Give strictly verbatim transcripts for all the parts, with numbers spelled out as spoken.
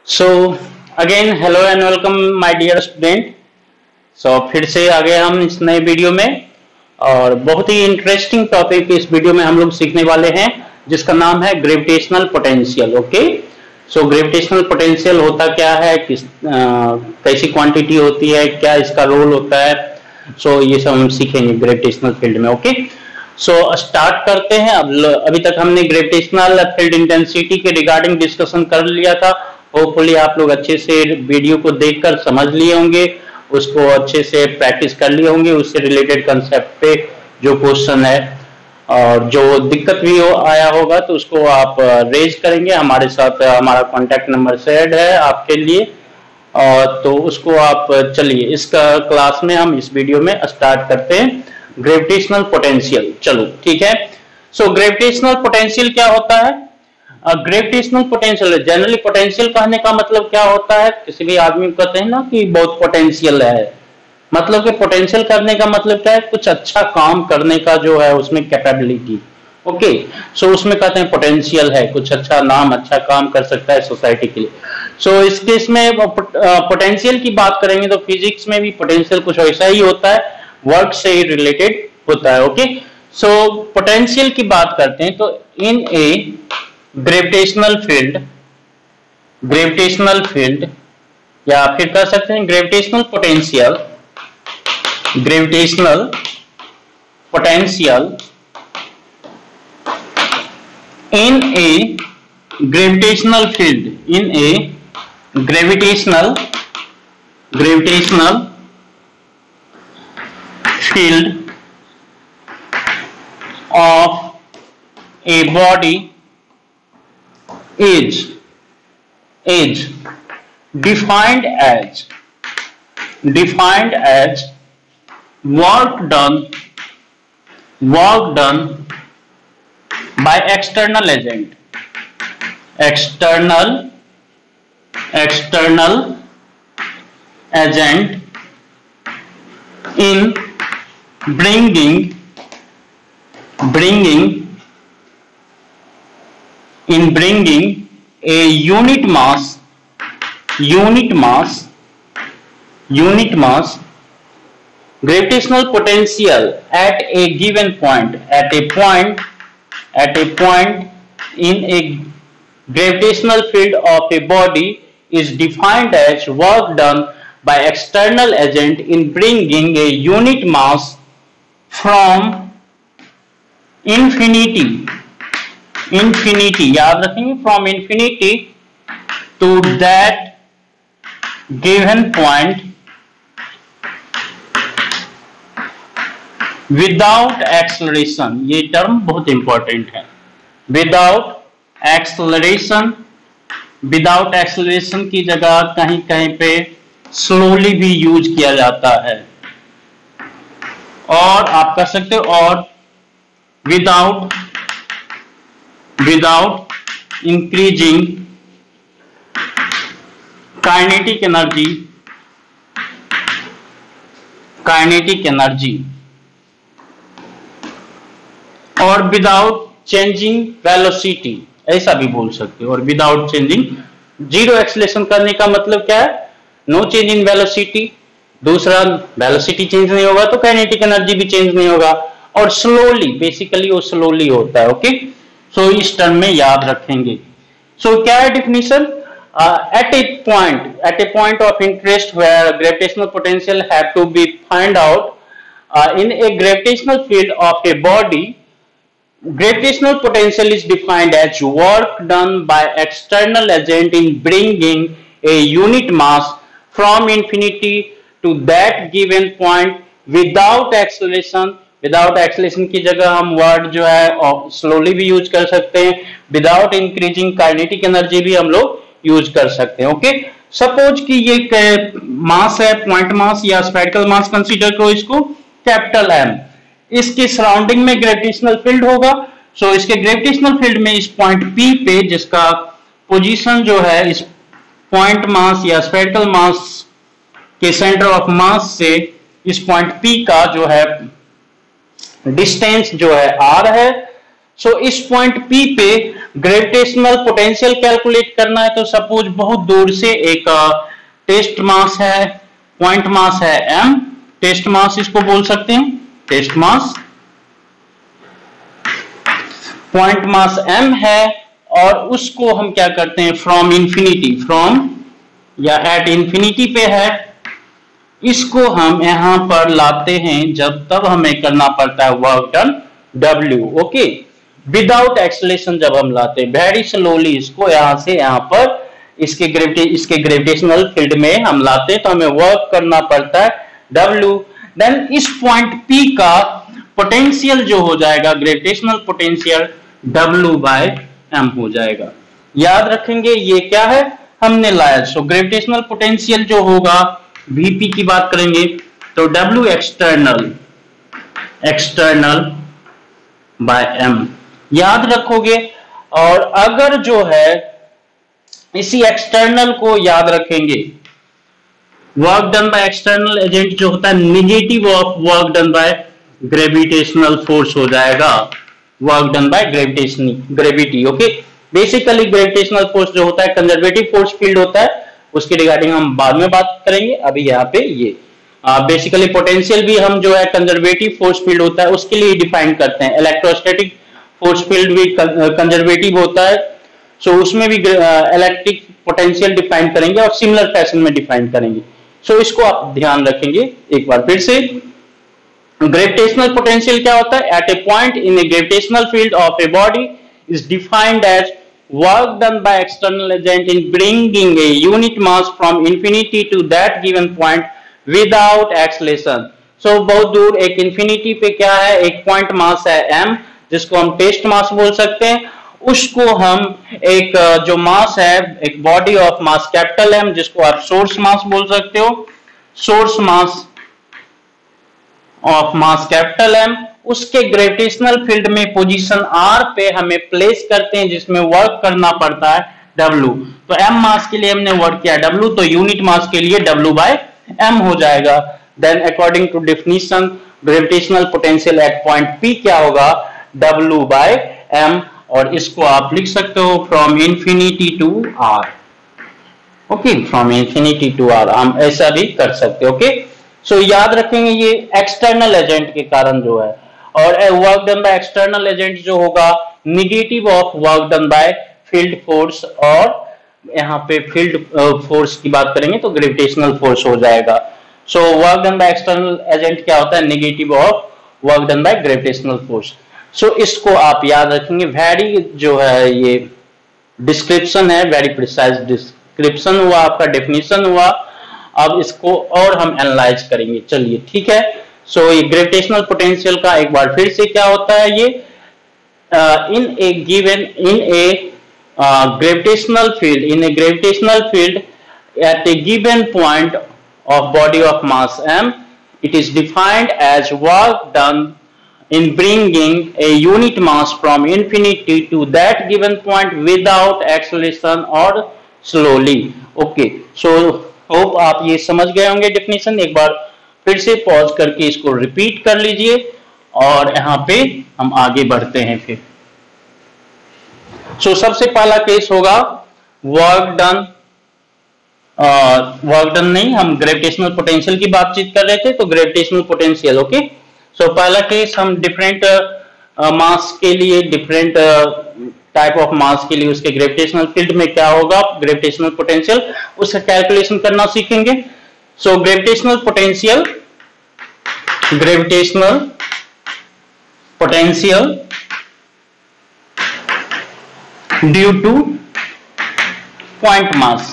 So again hello and welcome my dear student. So फिर से आ गए हम इस नए वीडियो में और बहुत ही इंटरेस्टिंग टॉपिक इस वीडियो में हम लोग सीखने वाले हैं जिसका नाम है gravitational potential. Okay, so gravitational potential होता क्या है, किस आ, कैसी क्वांटिटी होती है, क्या इसका रोल होता है। सो so, ये सब हम सीखेंगे ग्रेविटेशनल फील्ड में। ओके, सो so, स्टार्ट करते हैं। अब अभी तक हमने ग्रेविटेशनल फील्ड इंटेंसिटी के रिगार्डिंग डिस्कशन कर लिया था। होपफुली आप लोग अच्छे से वीडियो को देखकर समझ लिए होंगे, उसको अच्छे से प्रैक्टिस कर लिए होंगे, उससे रिलेटेड कंसेप्ट पे जो क्वेश्चन है और जो दिक्कत भी हो आया होगा तो उसको आप रेज करेंगे। हमारे साथ हमारा कॉन्टैक्ट नंबर शेयर्ड है आपके लिए, और तो उसको आप चलिए इस क्लास में हम इस वीडियो में स्टार्ट करते हैं ग्रेविटेशनल पोटेंशियल। चलो ठीक है। सो ग्रेविटेशनल पोटेंशियल क्या होता है? ग्रेविटेशनल पोटेंशियल जनरली पोटेंशियल कहने का मतलब क्या होता है, किसी भी आदमी को कहते हैं ना कि बहुत पोटेंशियल है, मतलब कि पोटेंशियल करने का मतलब क्या है, कुछ अच्छा काम करने का जो है उसमें कैपेबिलिटी। ओके, सो उसमें कहते हैं पोटेंशियल है, कुछ अच्छा नाम अच्छा काम कर सकता है सोसाइटी के लिए। सो so, इस केस में पोटेंशियल की बात करेंगे तो फिजिक्स में भी पोटेंशियल कुछ ऐसा ही होता है, वर्क से ही रिलेटेड होता है। ओके, सो पोटेंशियल की बात करते हैं तो in a gravitational field, gravitational field या फिर कह सकते हैं gravitational potential, gravitational potential in a gravitational field, in a gravitational gravitational field of a body is is defined as defined as work done work done by external agent external external agent in bringing bringing in bringing a unit mass unit mass unit mass gravitational potential at a given point at a point at a point in a gravitational field of a body is defined as work done by external agent in bringing a unit mass from infinity infinity याद रखेंगे, from infinity to that given point without acceleration। ये term बहुत important है, without acceleration। Without acceleration की जगह कहीं कहीं पे स्लोली भी यूज किया जाता है, और आप कह सकते हो और without without increasing kinetic energy kinetic energy और without changing velocity, ऐसा भी बोल सकते हो। और without changing, जीरो एक्सेलरेशन करने का मतलब क्या है, नो चेंज इन वेलोसिटी, दूसरा वेलोसिटी चेंज नहीं होगा तो काइनेटिक एनर्जी भी चेंज नहीं होगा, और स्लोली, बेसिकली वो स्लोली होता है। ओके, सो so, इस टर्म में याद रखेंगे। सो so, क्या है definition? At a point at a point of interest where gravitational potential have to be find out in a gravitational field of a body, gravitational potential is defined as work done by external agent in bringing a unit mass from infinity to that given point without acceleration. Without acceleration की जगह हम word जो है slowly भी use कर सकते हैं, without increasing kinetic energy भी हम लोग यूज कर सकते हैं। ओके, सपोज कि ये मास है, पॉइंट मास या स्फेरिकल मास कंसीडर करो इसको, कैपिटल एम, इसके सराउंडिंग में ग्रेविटेशनल फील्ड होगा। सो so, इसके ग्रेविटेशनल फील्ड में इस पॉइंट पी पे, जिसका पोजीशन जो है इस पॉइंट मास या स्फेरिकल मास के सेंटर ऑफ मास से इस पॉइंट पी का जो है डिस्टेंस जो है आर है। सो इस पॉइंट पी पे ग्रेविटेशनल पोटेंशियल कैलकुलेट करना है तो सपोज बहुत दूर से एक टेस्ट मास है, पॉइंट मास है m, टेस्ट मास इसको बोल सकते हैं, test mass, point mass m है, और उसको हम क्या करते हैं फ्रॉम इंफिनिटी, फ्रॉम या एट इंफिनिटी पे है, इसको हम यहां पर लाते हैं जब तब हमें करना पड़ता है work done W, okay, without acceleration जब हम लाते हैं वेरी स्लोली इसको यहां से यहां पर इसके ग्रेविटी इसके ग्रेविटेशनल फील्ड में हम लाते हैं तो हमें वर्क करना पड़ता है W। देन इस पॉइंट P का पोटेंशियल जो हो जाएगा gravitational potential W by m हो जाएगा। याद रखेंगे ये क्या है हमने लाया, सो ग्रेविटेशनल पोटेंशियल जो होगा V P की बात करेंगे तो W external external by m याद रखोगे। और अगर जो है इसी एक्सटर्नल को याद रखेंगे, work done by external agent जो होता है negative of work done by gravitational force हो जाएगा, work done by gravitation gravity, okay. Basically gravitational force जो होता है कंजर्वेटिव फोर्स फील्ड होता है, उसके रिगार्डिंग हम बाद में बात करेंगे। अभी यहाँ पे ये बेसिकली पोटेंशियल भी हम जो है कंजर्वेटिव फोर्स फील्ड होता है उसके लिए डिफाइन करते हैं, इलेक्ट्रोस्टैटिक फोर्स फील्ड भी कंजर्वेटिव होता है, सो so उसमें भी इलेक्ट्रिक पोटेंशियल डिफाइन करेंगे और सिमिलर फैशन में डिफाइन करेंगे। सो so इसको आप ध्यान रखेंगे एक बार फिर से। ग्रेविटेशनल पोटेंशियल क्या होता है, at a point in a gravitational field of a body is defined as work done by external agent in bringing a unit mass from infinity to that given point without acceleration. So बहुत दूर एक infinity पे क्या है एक point mass है m, जिसको हम टेस्ट मास बोल सकते हैं, उसको हम एक जो मास है एक body of mass capital M जिसको आप सोर्स मास बोल सकते हो, source mass of mass capital M, उसके ग्रेविटेशनल फील्ड में पोजीशन R पे हमें प्लेस करते हैं जिसमें वर्क करना पड़ता है W। तो M मास के लिए हमने वर्क किया W, तो यूनिट मास के लिए W बाय M हो जाएगा। Then according to definition gravitational potential at point P क्या होगा W बाय M, और इसको आप लिख सकते हो from infinity to R, okay, from infinity to R हम ऐसा भी कर सकते हैं, ओके। सो याद रखेंगे ये एक्सटर्नल एजेंट के कारण जो है, और work done by external agent जो होगा negative of work done by field force, और यहाँ पे फील्ड फोर्स की बात करेंगे तो ग्रेविटेशनल फोर्स हो जाएगा। So work done by external agent क्या होता है negative of work done by gravitational force. So इसको आप याद रखेंगे, वेरी जो है ये डिस्क्रिप्शन है, वेरी प्रिसाइज डिस्क्रिप्शन हुआ, आपका डेफिनेशन हुआ। अब इसको और हम एनालाइज करेंगे, चलिए ठीक है। सो so, ये ग्रेविटेशनल पोटेंशियल का एक बार फिर से क्या होता है, ये in a given in a gravitational field in a gravitational field at a given point of body of mass m, it is defined as work done in bringing a unit mass from infinity to that given point without acceleration or slowly, okay। so hope आप ये समझ गए होंगे definition. एक बार फिर से pause करके इसको रिपीट कर लीजिए और यहाँ पे हम आगे बढ़ते हैं फिर। सो so, सबसे पहला केस होगा वर्क डन, वर्क डन नहीं, हम ग्रेविटेशनल पोटेंशियल की बातचीत कर रहे थे, तो ग्रेविटेशनल पोटेंशियल, ओके। सो पहला केस हम डिफरेंट मास के लिए, डिफरेंट टाइप ऑफ मास के लिए उसके ग्रेविटेशनल फील्ड में क्या होगा ग्रेविटेशनल पोटेंशियल, उसका कैलकुलेशन करना सीखेंगे। So gravitational potential, gravitational potential due to point mass.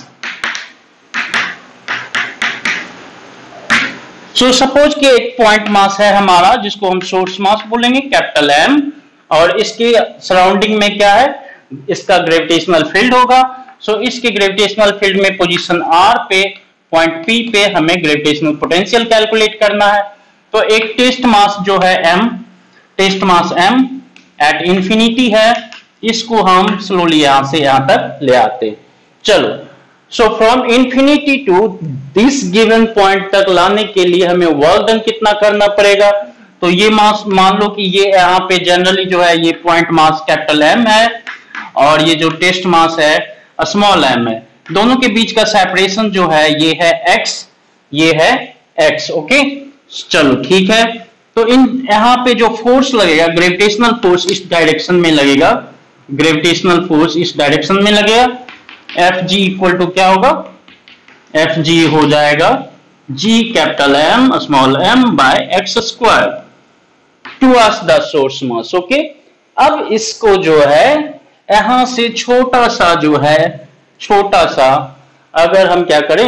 So suppose कि एक पॉइंट मास है हमारा जिसको हम सोर्स मास बोलेंगे कैपिटल M, और इसके सराउंडिंग में क्या है इसका ग्रेविटेशनल फील्ड होगा। सो so, इसके ग्रेविटेशनल फील्ड में पोजीशन R पे पॉइंट P पे हमें ग्रेविटेशनल पोटेंशियल कैलकुलेट करना है। तो एक टेस्ट मास जो है M, test mass M at infinity है, इसको हम स्लोली यहां से यहां तक ले आते। चलो, so from infinity to this given point तक लाने के लिए हमें वर्क डन कितना करना पड़ेगा। तो ये मास मान लो कि ये यहाँ पे जनरली जो है ये पॉइंट मास कैपिटल M है, और ये जो टेस्ट मास है स्मॉल एम है। दोनों के बीच का सेपरेशन जो है ये है x, ये है x। ओके चलो ठीक है। तो इन यहाँ पे जो फोर्स लगेगा ग्रेविटेशनल फोर्स इस डायरेक्शन में लगेगा, ग्रेविटेशनल फोर्स इस डायरेक्शन में लगेगा। एफ जी इक्वल टू क्या होगा, एफ जी हो जाएगा G capital M small M by X square towards the source mass. Okay अब इसको जो है यहां से छोटा सा जो है छोटा सा अगर हम क्या करें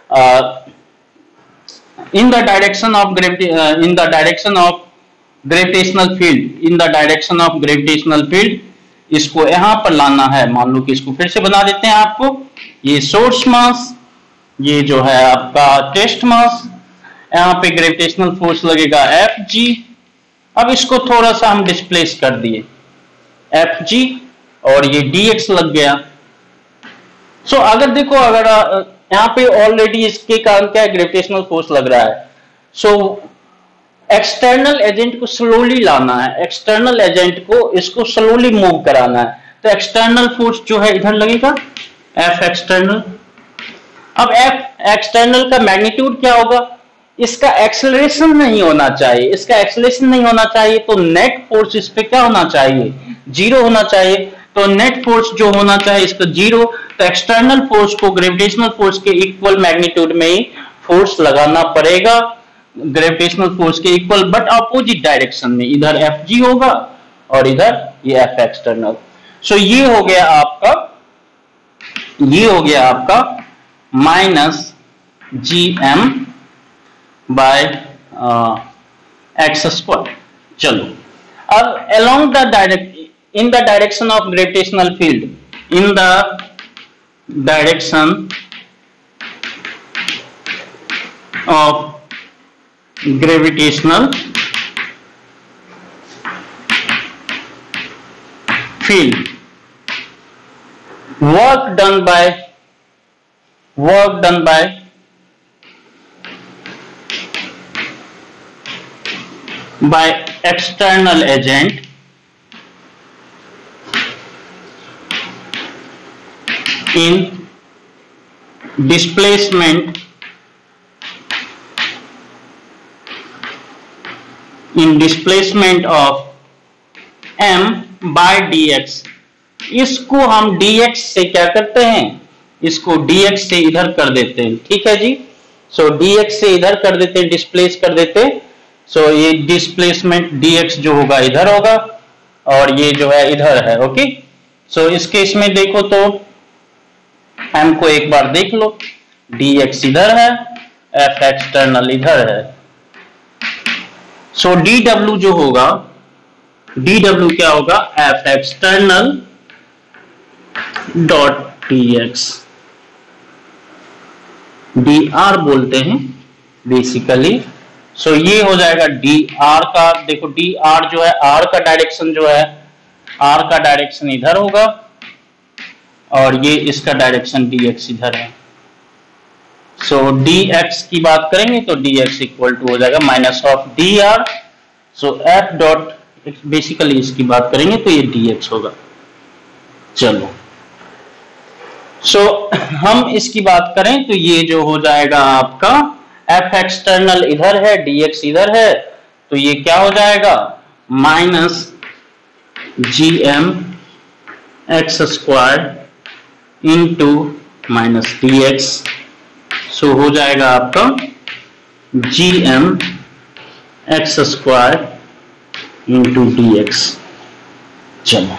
in the direction of gravity in the direction of gravitational field in the direction of gravitational field इसको यहां पर लाना है। मान लो कि इसको फिर से बना देते हैं आपको, ये सोर्स मास, ये जो है आपका टेस्ट मास, यहाँ पे ग्रेविटेशनल फोर्स लगेगा एफ जी। अब इसको थोड़ा सा हम डिस्प्लेस कर दिए एफ जी और ये डी एक्स लग गया। सो so, अगर देखो अगर यहाँ पे ऑलरेडी इसके कारण क्या ग्रेविटेशनल फोर्स लग रहा है। सो एक्सटर्नल एजेंट को स्लोली लाना है, एक्सटर्नल एजेंट को इसको स्लोली मूव कराना है। तो एक्सटर्नल फोर्स जो है इधर लगेगा एफ एक्सटर्नल। अब एफ एक्सटर्नल का मैग्नीट्यूड क्या होगा, इसका एक्सेलरेशन नहीं होना चाहिए, इसका एक्सेलरेशन नहीं होना चाहिए तो नेट फोर्स इस पे क्या होना चाहिए, जीरो होना चाहिए। तो नेट फोर्स जो होना चाहिए इसका जीरो। तो एक्सटर्नल फोर्स को ग्रेविटेशनल फोर्स के इक्वल मैग्नीट्यूड में ही फोर्स लगाना पड़ेगा, ग्रेविटेशनल फोर्स के इक्वल बट अपोजिट डायरेक्शन में। इधर एफ जी होगा और इधर ये एफ एक्सटर्नल। सो ये हो गया आपका ये हो गया आपका minus G M by X square. चलो अब along the direct in the direction of gravitational field in the direction of gravitational field, work done by work done by by external agent in displacement in displacement of m by dx। इसको हम dx से क्या करते हैं, इसको dx से इधर कर देते हैं। ठीक है जी। सो so, dx से इधर कर देते हैं, डिस्प्लेस कर देते हैं। सो so, ये डिस्प्लेसमेंट dx जो होगा इधर होगा और ये जो है इधर है। ओके सो so, इस केस में देखो तो m को एक बार देख लो, dx इधर है, f एक्सटर्नल इधर है। सो so, dw जो होगा dw क्या होगा, f external dot dx, dr बोलते हैं बेसिकली। सो so, ये हो जाएगा dr का, देखो dr जो है r का डायरेक्शन जो है r का डायरेक्शन इधर होगा और ये इसका डायरेक्शन dx इधर है। सो so, dx की बात करेंगे तो dx इक्वल टू हो जाएगा minus of dr। So f dot basically इसकी बात करेंगे तो ये dx होगा। चलो सो so, हम इसकी बात करें तो ये जो हो जाएगा आपका f एक्सटर्नल इधर है, dx इधर है, तो ये क्या हो जाएगा minus G M X square into minus D X. So हो जाएगा आपका G M X square into D X. चलो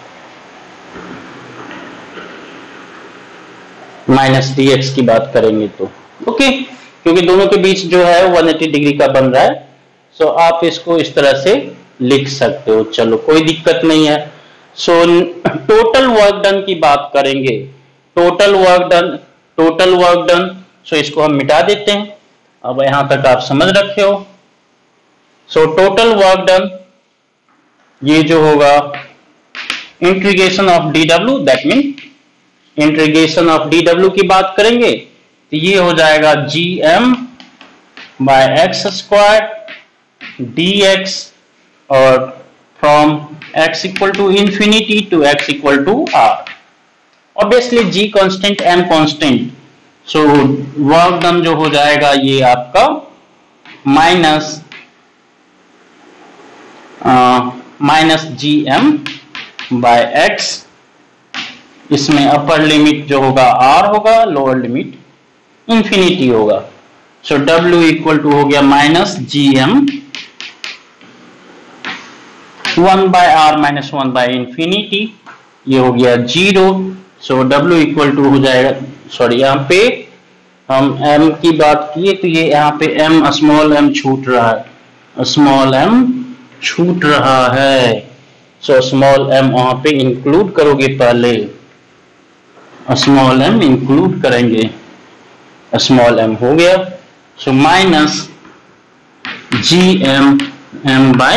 माइनस डी एक्स की बात करेंगे तो ओके, क्योंकि दोनों के बीच जो है एक सौ अस्सी डिग्री का बन रहा है। सो आप इसको इस तरह से लिख सकते हो। चलो कोई दिक्कत नहीं है। सो टोटल वर्क डन की बात करेंगे, total work done total work done so इसको हम मिटा देते हैं। अब यहां तक आप समझ रखे हो। सो टोटल वर्क डन ये जो होगा integration of D W, that mean integration of D W की बात करेंगे तो ये हो जाएगा G M by X square D X और from x equal to infinity to x equal to R. Obviously g constant, m constant, so work done जो हो जाएगा ये आपका minus minus G M by X. इसमें upper limit जो होगा r होगा, लोअर लिमिट इंफिनिटी होगा। सो w इक्वल टू हो गया minus G M one by R minus one by infinity, ये हो गया zero. So w equal to हो जाएगा, सॉरी यहाँ पे हम m की बात किए तो ये यहाँ पे m स्मॉल m छूट रहा है, स्मॉल m छूट रहा है। सो स्मॉल m वहां पे इंक्लूड करोगे, पहले स्मॉल m इंक्लूड करेंगे, स्मॉल m हो गया। So minus G M M by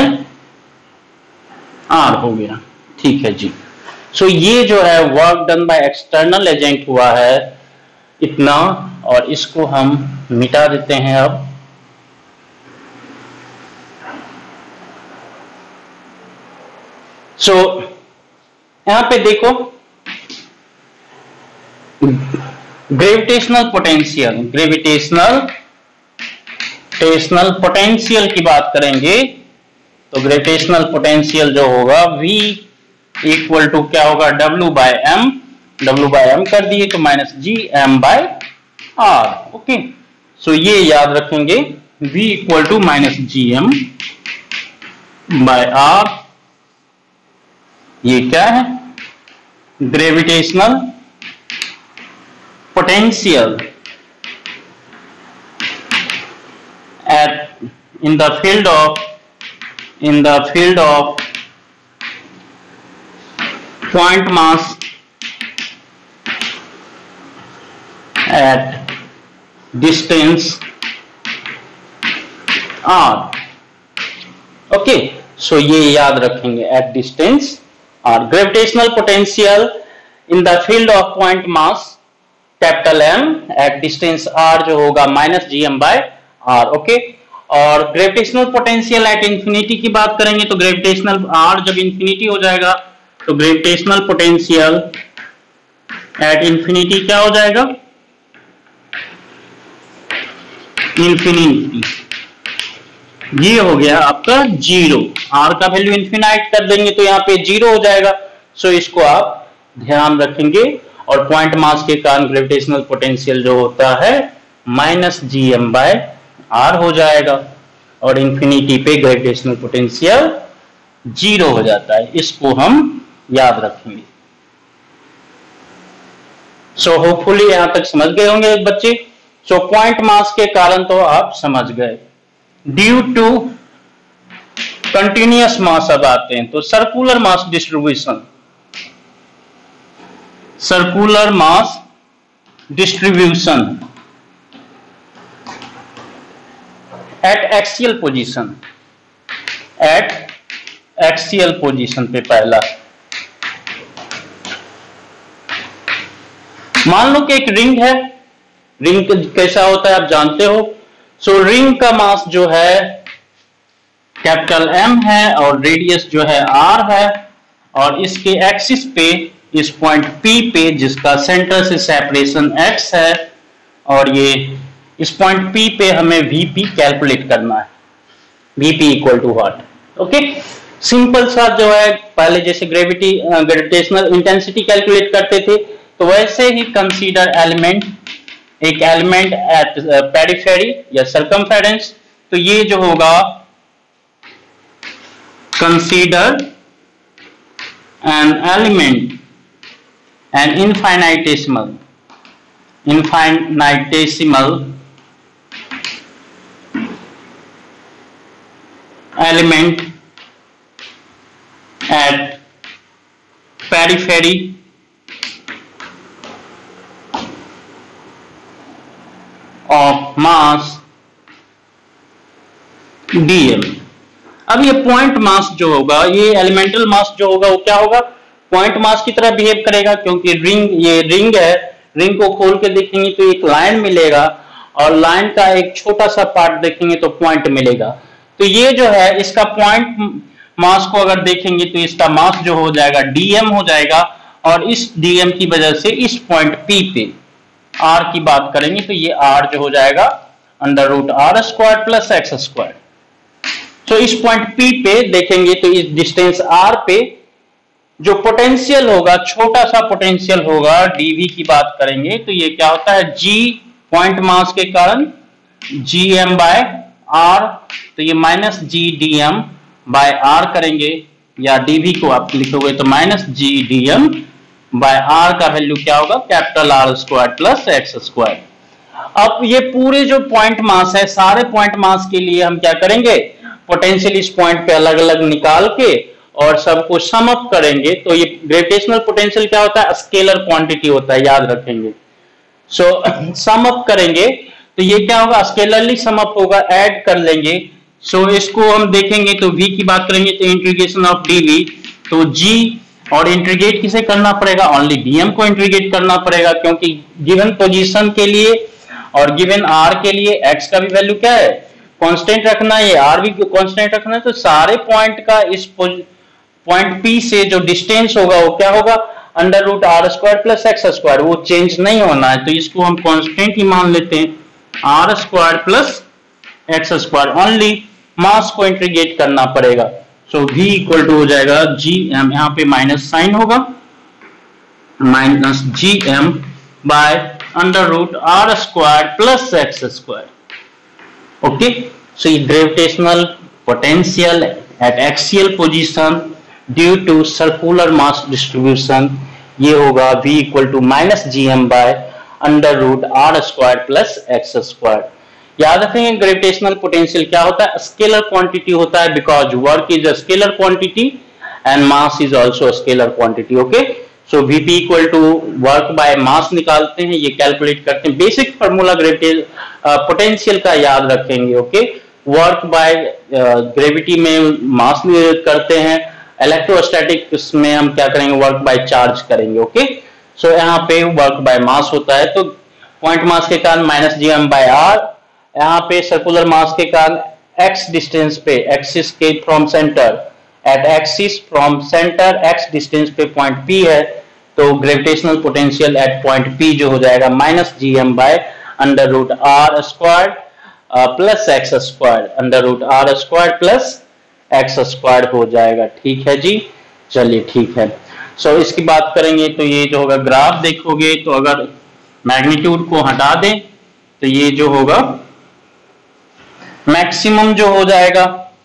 R हो गया, ठीक है जी। सो so, ये जो है work done by external agent हुआ है इतना, और इसको हम मिटा देते हैं अब। सो so, यहां पे देखो ग्रेविटेशनल पोटेंशियल, ग्रेविटेशनल टेशनल पोटेंशियल की बात करेंगे तो ग्रेविटेशनल पोटेंशियल जो होगा V इक्वल टू क्या होगा, W by M, W by M कर दिए तो minus G M by R. Okay, so ये याद रखेंगे, V equal to minus G M by R. ये क्या है, gravitational potential at in the field of in the field of point mass at distance r। Okay, so ये याद रखेंगे, at distance r, gravitational potential in the field of point mass capital M at distance r जो होगा minus G M by R. Okay, और gravitational potential at infinity की बात करेंगे तो ग्रेविटेशनल आर जब इंफिनिटी हो जाएगा तो ग्रेविटेशनल पोटेंशियल एट इंफिनिटी क्या हो जाएगा, इंफिनिटी, ये हो गया आपका जीरो। आर का वैल्यू इंफिनाइट कर देंगे तो यहाँ पे जीरो हो जाएगा। सो इसको आप ध्यान रखेंगे, और पॉइंट मास के कारण ग्रेविटेशनल पोटेंशियल जो होता है minus G M by R हो जाएगा, और इंफिनिटी पे ग्रेविटेशनल पोटेंशियल जीरो हो जाता है। इसको हम याद रखेंगे। सो होपफुली यहां तक समझ गए होंगे बच्चे। सो पॉइंट मास के कारण तो आप समझ गए। ड्यू टू कंटिन्यूअस मास अब आते हैं, तो circular mass distribution, circular mass distribution at axial position, at axial position पे पहला मान लो कि एक रिंग है। रिंग कैसा होता है आप जानते हो। सो रिंग का मास जो है कैपिटल M है और रेडियस जो है R है, और इसके एक्सिस पे इस पॉइंट P पे जिसका सेंटर से सेपरेशन X है, और ये इस पॉइंट P पे हमें V P कैलकुलेट करना है। V P equal to what, okay, simple सा जो है पहले जैसे ग्रेविटी ग्रेविटेशनल इंटेंसिटी कैलकुलेट करते थे तो वैसे ही कंसीडर एलिमेंट, एक एलिमेंट एट पेरिफेरी या सर्कमफेरेंस, तो ये जो होगा consider an element an infinitesimal infinitesimal element at periphery of mass dm। अब ये पॉइंट मास जो होगा, ये एलिमेंटल मास जो होगा वो क्या होगा, पॉइंट मास की तरह बिहेव करेगा, क्योंकि रिंग, ये रिंग है, रिंग को खोल के देखेंगे तो एक लाइन मिलेगा, और लाइन का एक छोटा सा पार्ट देखेंगे तो पॉइंट मिलेगा। तो ये जो है इसका पॉइंट मास को अगर देखेंगे तो इसका मास जो हो जाएगा डीएम हो जाएगा, और इस डीएम की वजह से इस पॉइंट पी पे आर की बात करेंगे तो ये आर जो हो जाएगा under root R square plus X square. तो इस पॉइंट पी पे देखेंगे तो इस डिस्टेंस आर पे जो पोटेंशियल होगा, छोटा सा पोटेंशियल होगा, डीवी की बात करेंगे तो ये क्या होता है, जी पॉइंट मास के कारण जी एम बाय आर, तो ये minus G D M by R करेंगे, या डीवी को आप लिखोगे तो minus G D M by R का वैल्यू क्या होगा, capital R square plus X square. अब ये पूरे जो पॉइंट मास है, सारे पॉइंट मास के लिए हम क्या करेंगे, पोटेंशियल इस पॉइंट पे अलग अलग निकाल के और सबको सम अप करेंगे। तो ये ग्रेविटेशनल पोटेंशियल क्या होता है, स्केलर क्वांटिटी होता है, याद रखेंगे। सो सम अप करेंगे तो ये क्या होगा, स्केलरली सम अप होगा, ऐड कर लेंगे। सो so, इसको हम देखेंगे तो v की बात करेंगे तो इंटीग्रेशन ऑफ dv, तो g और इंटीग्रेट किसे करना पड़ेगा, ओनली dm को इंटीग्रेट करना पड़ेगा, क्योंकि गिवन पोजीशन के लिए और गिवन r के लिए x का भी वैल्यू क्या है, कांस्टेंट रखना है, ये r भी कांस्टेंट रखना है। तो सारे पॉइंट का इस पॉइंट p से जो डिस्टेंस होगा वो क्या होगा, under root R square plus X square, वो चेंज नहीं होना है, तो इसको हम कांस्टेंट ही मान लेते हैं, R square plus X square. Only mass को इंटीग्रेट करना पड़ेगा। सो v इक्वल टू हो जाएगा जी एम, यहाँ पे माइनस साइन होगा, minus G M by under root R square plus X square. Okay, so ये gravitational potential at axial position due to circular mass distribution, ये होगा v equal to minus G M by under root R square plus X square. याद रखेंगे gravitational potential क्या होता है, scalar quantity होता है, because work is a scalar quantity and mass is also scalar quantity. Okay, so VP equal to work by mass निकालते हैं, ये कैलकुलेट करते हैं, बेसिक फार्मूला ग्रेविटेशनल पोटेंशियल का याद रखेंगे। ओके, वर्क बाय ग्रेविटी में मास करते हैं, इलेक्ट्रोस्टैटिक्स में हम क्या करेंगे, वर्क बाय चार्ज करेंगे। ओके, सो यहाँ पे वर्क बाय मास होता है, तो पॉइंट मास के कारण minus G M by R, यहाँ पे सर्कुलर मास के कारण x डिस्टेंस पे, एक्सिस के from centre, at axis from centre x distance पे पॉइंट P है, तो gravitational potential at point P जो हो जाएगा minus G M by under root R square plus X square, under root R square plus X square हो जाएगा। ठीक है जी, चलिए ठीक है। सो so, इसकी बात करेंगे तो ये जो होगा ग्राफ देखोगे तो अगर मैग्नीट्यूड को हटा दें तो ये जो होगा मैक्सिमम जो हो जाएगा,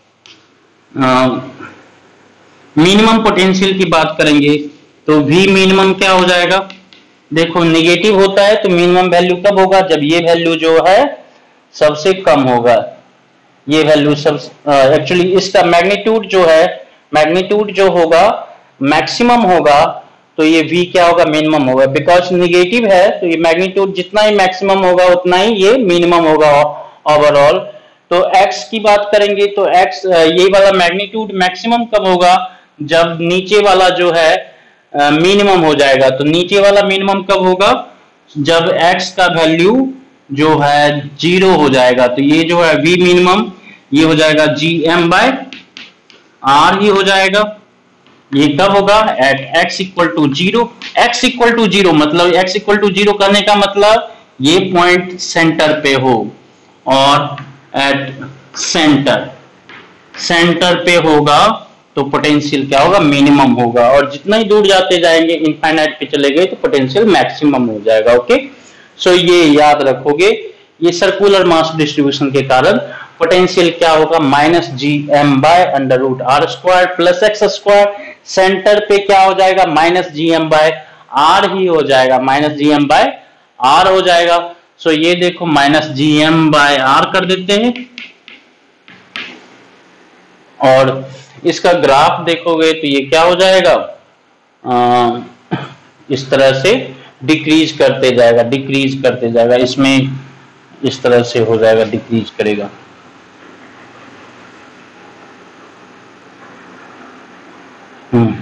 मिनिमम पोटेंशियल की बात करेंगे तो v मिनिमम क्या हो जाएगा, देखो नेगेटिव होता है तो मिनिमम वैल्यू कब होगा, जब ये वैल्यू जो है सबसे कम होगा, ये वैल्यू सब एक्चुअली इसका मैग्नीट्यूड जो है, मैग्नीट्यूड जो होगा मैक्सिमम होगा तो ये v क्या होगा, मिनिमम होगा, बिकॉज नेगेटिव है तो ये मैग्नीट्यूड जितना ही मैक्सिमम होगा उतना ही ये मिनिमम होगा ओवरऑल। तो x की बात करेंगे तो x ये वाला मैग्नीट्यूड मैक्सिमम कब होगा, जब नीचे वाला जो है मिनिमम हो जाएगा। तो नीचे वाला मिनिमम कब होगा, जब x का वैल्यू जो है जीरो हो जाएगा, तो ये जो है v मिनिमम ये हो जाएगा जी एम बाय आर ही हो जाएगा। ये कब होगा, at x equal to zero, x equal to zero मतलब x इक्वल टू जीरो करने का मतलब ये पॉइंट सेंटर पे हो, और एट सेंटर सेंटर पे होगा तो पोटेंशियल क्या होगा, मिनिमम होगा, और जितना ही दूर जाते जाएंगे इनफाइनाइट पे चले गए तो पोटेंशियल मैक्सिमम हो जाएगा। ओके, सो ये याद रखोगे, ये सर्कुलर मास डिस्ट्रीब्यूशन के कारण पोटेंशियल क्या होगा, minus G M by under root R square plus X square, centre पे क्या हो जाएगा, minus G M by R ही हो जाएगा, minus G M by R हो जाएगा। सो so, ये देखो minus G M by R कर देते हैं, और इसका ग्राफ देखोगे तो ये क्या हो जाएगा, आ, इस तरह से डिक्रीज करते जाएगा, डिक्रीज करते जाएगा, इसमें इस तरह से हो जाएगा, डिक्रीज करेगा। हम्म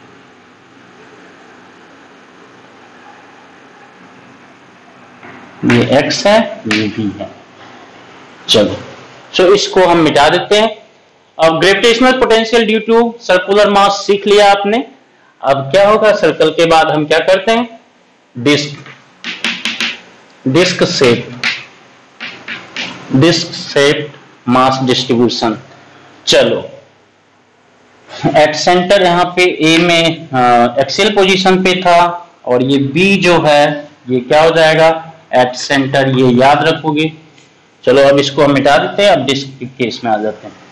ये x है, ये v है। चलो, सो so इसको हम मिटा देते हैं। अब gravitational potential due to circular mass सीख लिया आपने। अब क्या होगा, सर्कल के बाद हम क्या करते हैं, disc disc shape disc shape mass distribution. चलो एट सेंटर यहाँ पे ए में एक्सियल पोजीशन पे था, और ये बी जो है ये क्या हो जाएगा, एट सेंटर, ये याद रखोगे। चलो अब इसको हम मिटा देते हैं, अब डिस्क के केस में आ जाते हैं।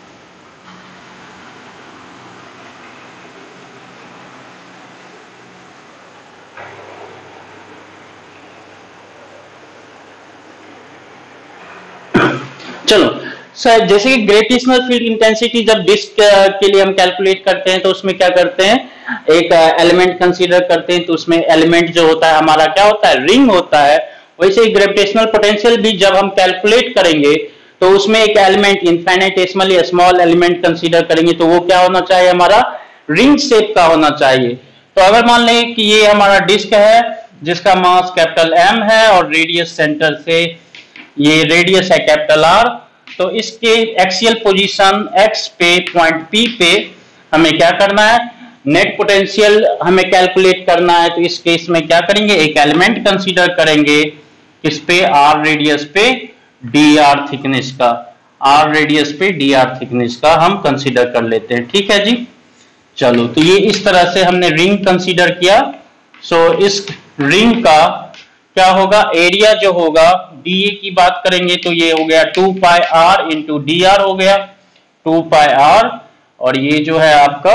चलो सर, जैसे कि ग्रेविटेशनल फील्ड इंटेंसिटी जब डिस्क के लिए हम कैलकुलेट करते हैं तो उसमें क्या करते हैं, एक एलिमेंट कंसीडर करते हैं, तो उसमें एलिमेंट जो होता है हमारा क्या होता है, रिंग होता है। वैसे ही ग्रेविटेशनल पोटेंशियल भी जब हम कैलकुलेट करेंगे तो उसमें एक element infinitesimally small element consider करेंगे, तो वो क्या होना चाहिए, हमारा रिंग शेप का होना चाहिए। तो अगर मान लें कि ये हमारा डिस्क है जिसका मास कैपिटल एम है और रेडियस सेंटर से, ये रेडियस है कैपिटल आर, तो इसके एक्सियल पोजीशन एक्स पे पॉइंट पी पे हमें क्या करना है, नेट पोटेंशियल हमें कैलकुलेट करना है। तो इस केस में क्या करेंगे, एक एलिमेंट कंसीडर करेंगे किस पे, आर रेडियस पे डी आर थिकनेस का, आर रेडियस पे डी आर थिकनेस का हम कंसीडर कर लेते हैं। ठीक है जी। चलो तो ये इस तरह से हमने रिंग कंसीडर किया। सो इस रिंग का क्या होगा, एरिया जो होगा, डी ए की बात करेंगे तो ये हो गया two pi R into D R हो गया, टू पाई आर, और ये जो है आपका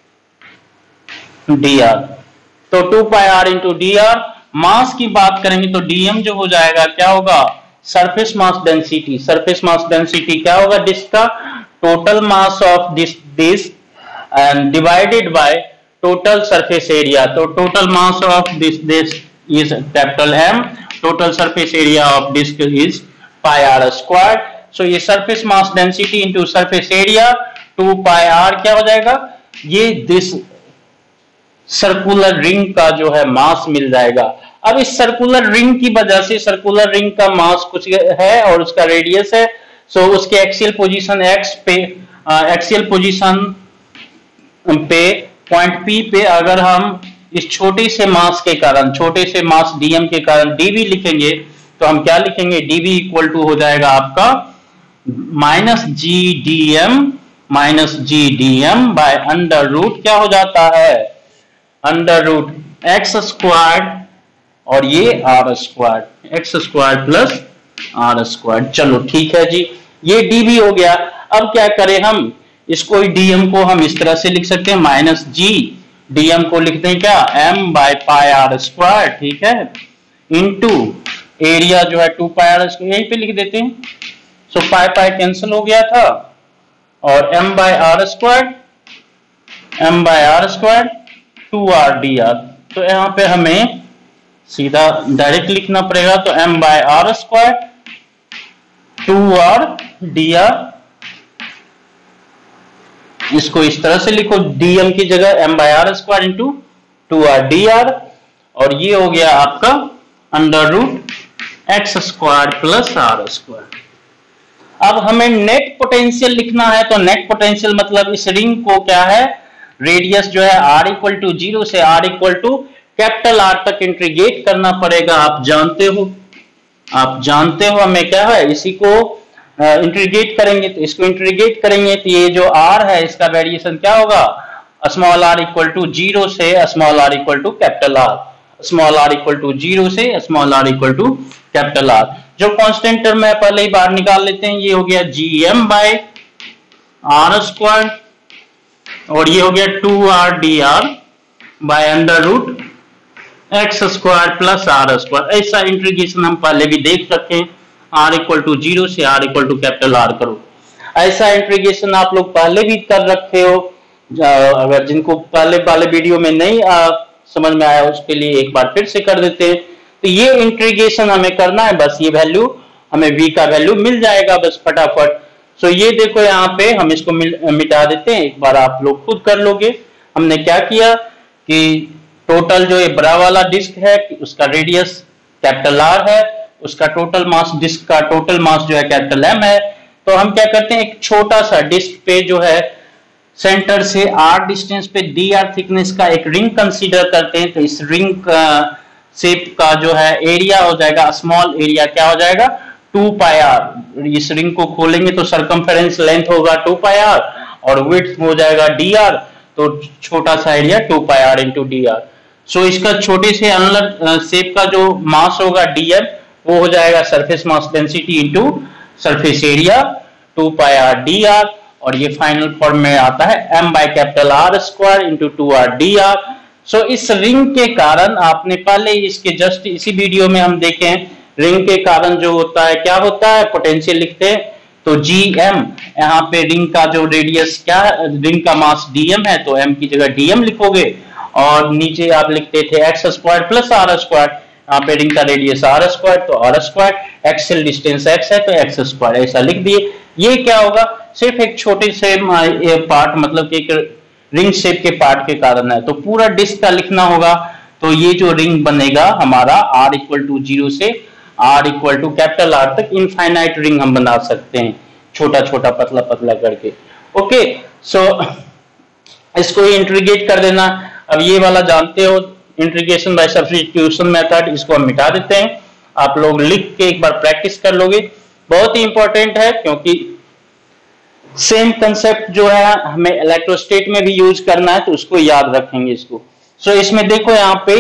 डी आर, तो two pi R into D R. Mass की बात करेंगे तो डीएम जो हो जाएगा क्या होगा, surface mass density. Surface mass density क्या होगा, डिस्क का total mass of this disc and divided by total surface area. तो total mass of this disc is capital M, total surface area of disk is pi r squared। so ये surface mass density into surface area two pi r क्या हो जाएगा, ये this circular ring का जो है मास मिल जाएगा। अब इस सर्कुलर रिंग की वजह से, सर्कुलर रिंग का मास कुछ है और उसका रेडियस है, सो so उसके एक्सियल पोजीशन x पे, एक्सियल पोजीशन पे पॉइंट P पे अगर हम इस छोटे से मास के कारण, छोटे से मास dm के कारण dv लिखेंगे, तो हम क्या लिखेंगे, dv इक्वल टू हो जाएगा आपका minus G D M minus G D M by under root क्या हो जाता है, अंडर रूट एक्स स्क्वायर और ये R square, X square plus R square. चलो ठीक है जी, ये dv हो गया। अब क्या करें हम, इसको dm को हम इस तरह से लिख सकते हैं, माइनस जी डीएम को लिखते हैं क्या, M by pi R square, ठीक है, इनटू एरिया जो है टू पाई आर स्क्वायर, यहीं पे लिख देते हैं। सो पाई पाई कैंसिल हो गया था, और m by R square, m by R square two R D R. तो यहाँ पे हमें सीधा डायरेक्ट लिखना पड़ेगा, तो m by R square two R D R, इसको इस तरह से लिखो, dm की जगह m by R square into two R D R, और ये हो गया आपका under root X square plus R square. अब हमें नेट पोटेंशियल लिखना है, तो नेट पोटेंशियल मतलब इस रिंग को क्या है, रेडियस जो है r इक्वल टू जीरो से r equal to capital R तक इंटीग्रेट करना पड़ेगा। आप जानते हो, आप जानते हो हमें क्या है, इसी को इंटीग्रेट uh, करेंगे, तो इसको इंटीग्रेट करेंगे तो ये जो r है इसका वेरिएशन क्या होगा, small r equal to zero से small r equal to capital R, small r equal to zero से small r equal to capital R। जो कांस्टेंट टर्म है पहले ही बाहर निकाल लेते हैं, ये हो गया gm बाय आर स्क्वायर, और ये हो गया two R D R by under root X square plus R square. ऐसा इंटीग्रेशन हम पहले भी देख सकते हैं, r इक्वल टू जीरो से r equal to capital R करो। ऐसा इंटीग्रेशन आप लोग पहले भी कर रखे हो, अगर जिनको पहले वाले वीडियो में नहीं आ, समझ में आया उसके लिए एक बार फिर से कर देते हैं। तो ये इंटीग्रेशन हमें करना है, बस ये वैल्यू हमें v का वैल्यू मिल जाएगा बस फटाफट। सो ये देखो यहाँ पे हम इसको मिटा देते हैं, एक बार आप लोग खुद कर लोगे। हमने क्या किया कि टोटल जो ये बड़ा वाला डिस्क है उसका रेडियस कैपिटल R है, उसका टोटल मास, डिस्क का टोटल मास जो है कैपिटल M है, तो हम क्या करते हैं, एक छोटा सा डिस्क पे जो है सेंटर से आर डिस्टेंस पे डी आर थिकनेस का एक रिंग कंसीडर करते हैं। तो इस रिंग का शेप का जो है एरिया हो जाएगा, स्मॉल एरिया क्या हो जाएगा, टू पाई आर। इस रिंग को खोलेंगे तो सरकमफेरेंस लेंथ होगा टू पाई आर और विड्थ हो जाएगा डी आर, तो छोटा सा area two pi R into D R. So इसका छोटे से अनलर शेप का जो मास होगा डीएम, वो हो जाएगा surface mass density into surface area two pi R D R, और ये फाइनल फॉर्म में आता है m by capital R square into two R D R. So इस रिंग के कारण आपने पहले इसके जस्ट इसी वीडियो में हम देखे हैं, रिंग के कारण जो होता है क्या होता है, पोटेंशियल लिखते हैं तो जी एम, यहाँ पे रिंग का जो रेडियस क्या है, रिंग का मास डीएम है तो m की जगह डीएम लिखोगे, और नीचे आप लिखते थे X square plus R square, यहाँ पे रिंग का रेडियस आर स्क्वायर तो R square, axial distance X है तो एक्स स्क्वायर, ऐसा लिख दिए। ये क्या होगा, सिर्फ एक छोटे से पार्ट मतलब कि एक रिंग शेप के पार्ट के कारण है, तो पूरा डिस्क का लिखना होगा। तो ये जो रिंग बनेगा हमारा r इक्वल टू जीरो से r equal to capital R तक इनफाइनाइट रिंग हम बना सकते हैं, छोटा छोटा पतला पतला करके। ओके, सो इसको इंटीग्रेट कर देना। अब ये वाला जानते हो इंटीग्रेशन बाय सब्स्टिट्यूशन मेथड, इसको हम मिटा देते हैं। आप लोग लिख के एक बार प्रैक्टिस कर लोगे, बहुत ही इंपॉर्टेंट है क्योंकि सेम कंसेप्ट जो है हमें इलेक्ट्रोस्टेट में भी यूज करना है, तो उसको याद रखेंगे इसको। सो so, इसमें देखो यहाँ पे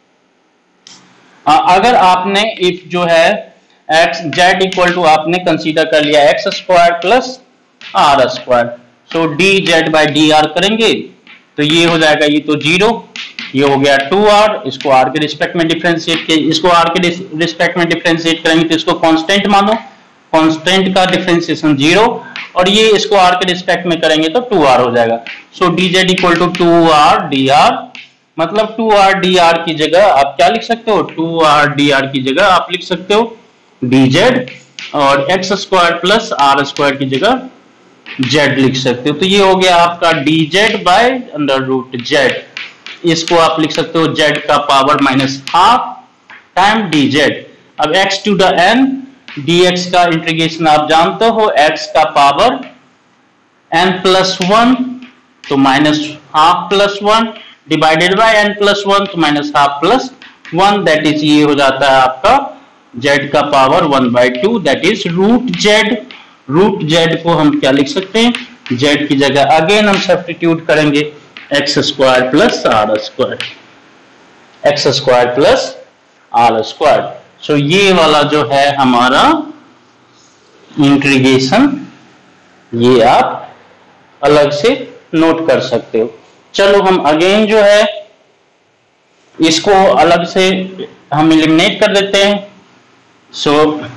अगर आपने इफ जो है एक्स जेड इक्वल टू आपने कंसीडर कर लिया X square plus R square, so D Z by D R करेंगे तो ये हो जाएगा, ये तो जीरो, ये हो गया टू आर, इसको आर के रिस्पेक्ट में डिफरेंशिएट के इसको आर के रिस्पेक्ट में डिफरेंशिएट करेंगे तो इसको कांस्टेंट मानो, कांस्टेंट का डिफरेंशिएशन जीरो, और ये इसको आर के रिस्पेक्ट में करेंगे तो टू आर हो जाएगा। So D Z equal to two R D R, मतलब टू आर डी आर की जगह आप क्या लिख सकते हो, टू आर डी आर की जगह आप लिख सकते हो डी जेड, और X square plus R square की जगह जेड लिख सकते हो। तो ये हो गया आपका D Z by under root Z, इसको आप लिख सकते हो जेड का power minus half time D Z. अब X to the N dx का इंटीग्रेशन आप जानते हो, x का पावर n प्लस वन तो minus half plus one divided by n plus one तो minus half plus one, that is ये हो जाता है आपका z का power one by two, that is root Z. Root Z को हम क्या लिख सकते हैं, z की जगह अगेन हम सब्स्टिट्यूट करेंगे X square plus R square, X square plus R square. So ये वाला जो है हमारा इंटीग्रेशन, ये आप अलग से नोट कर सकते हो। चलो हम अगेन जो है इसको अलग से हम एलिमिनेट कर देते हैं। सो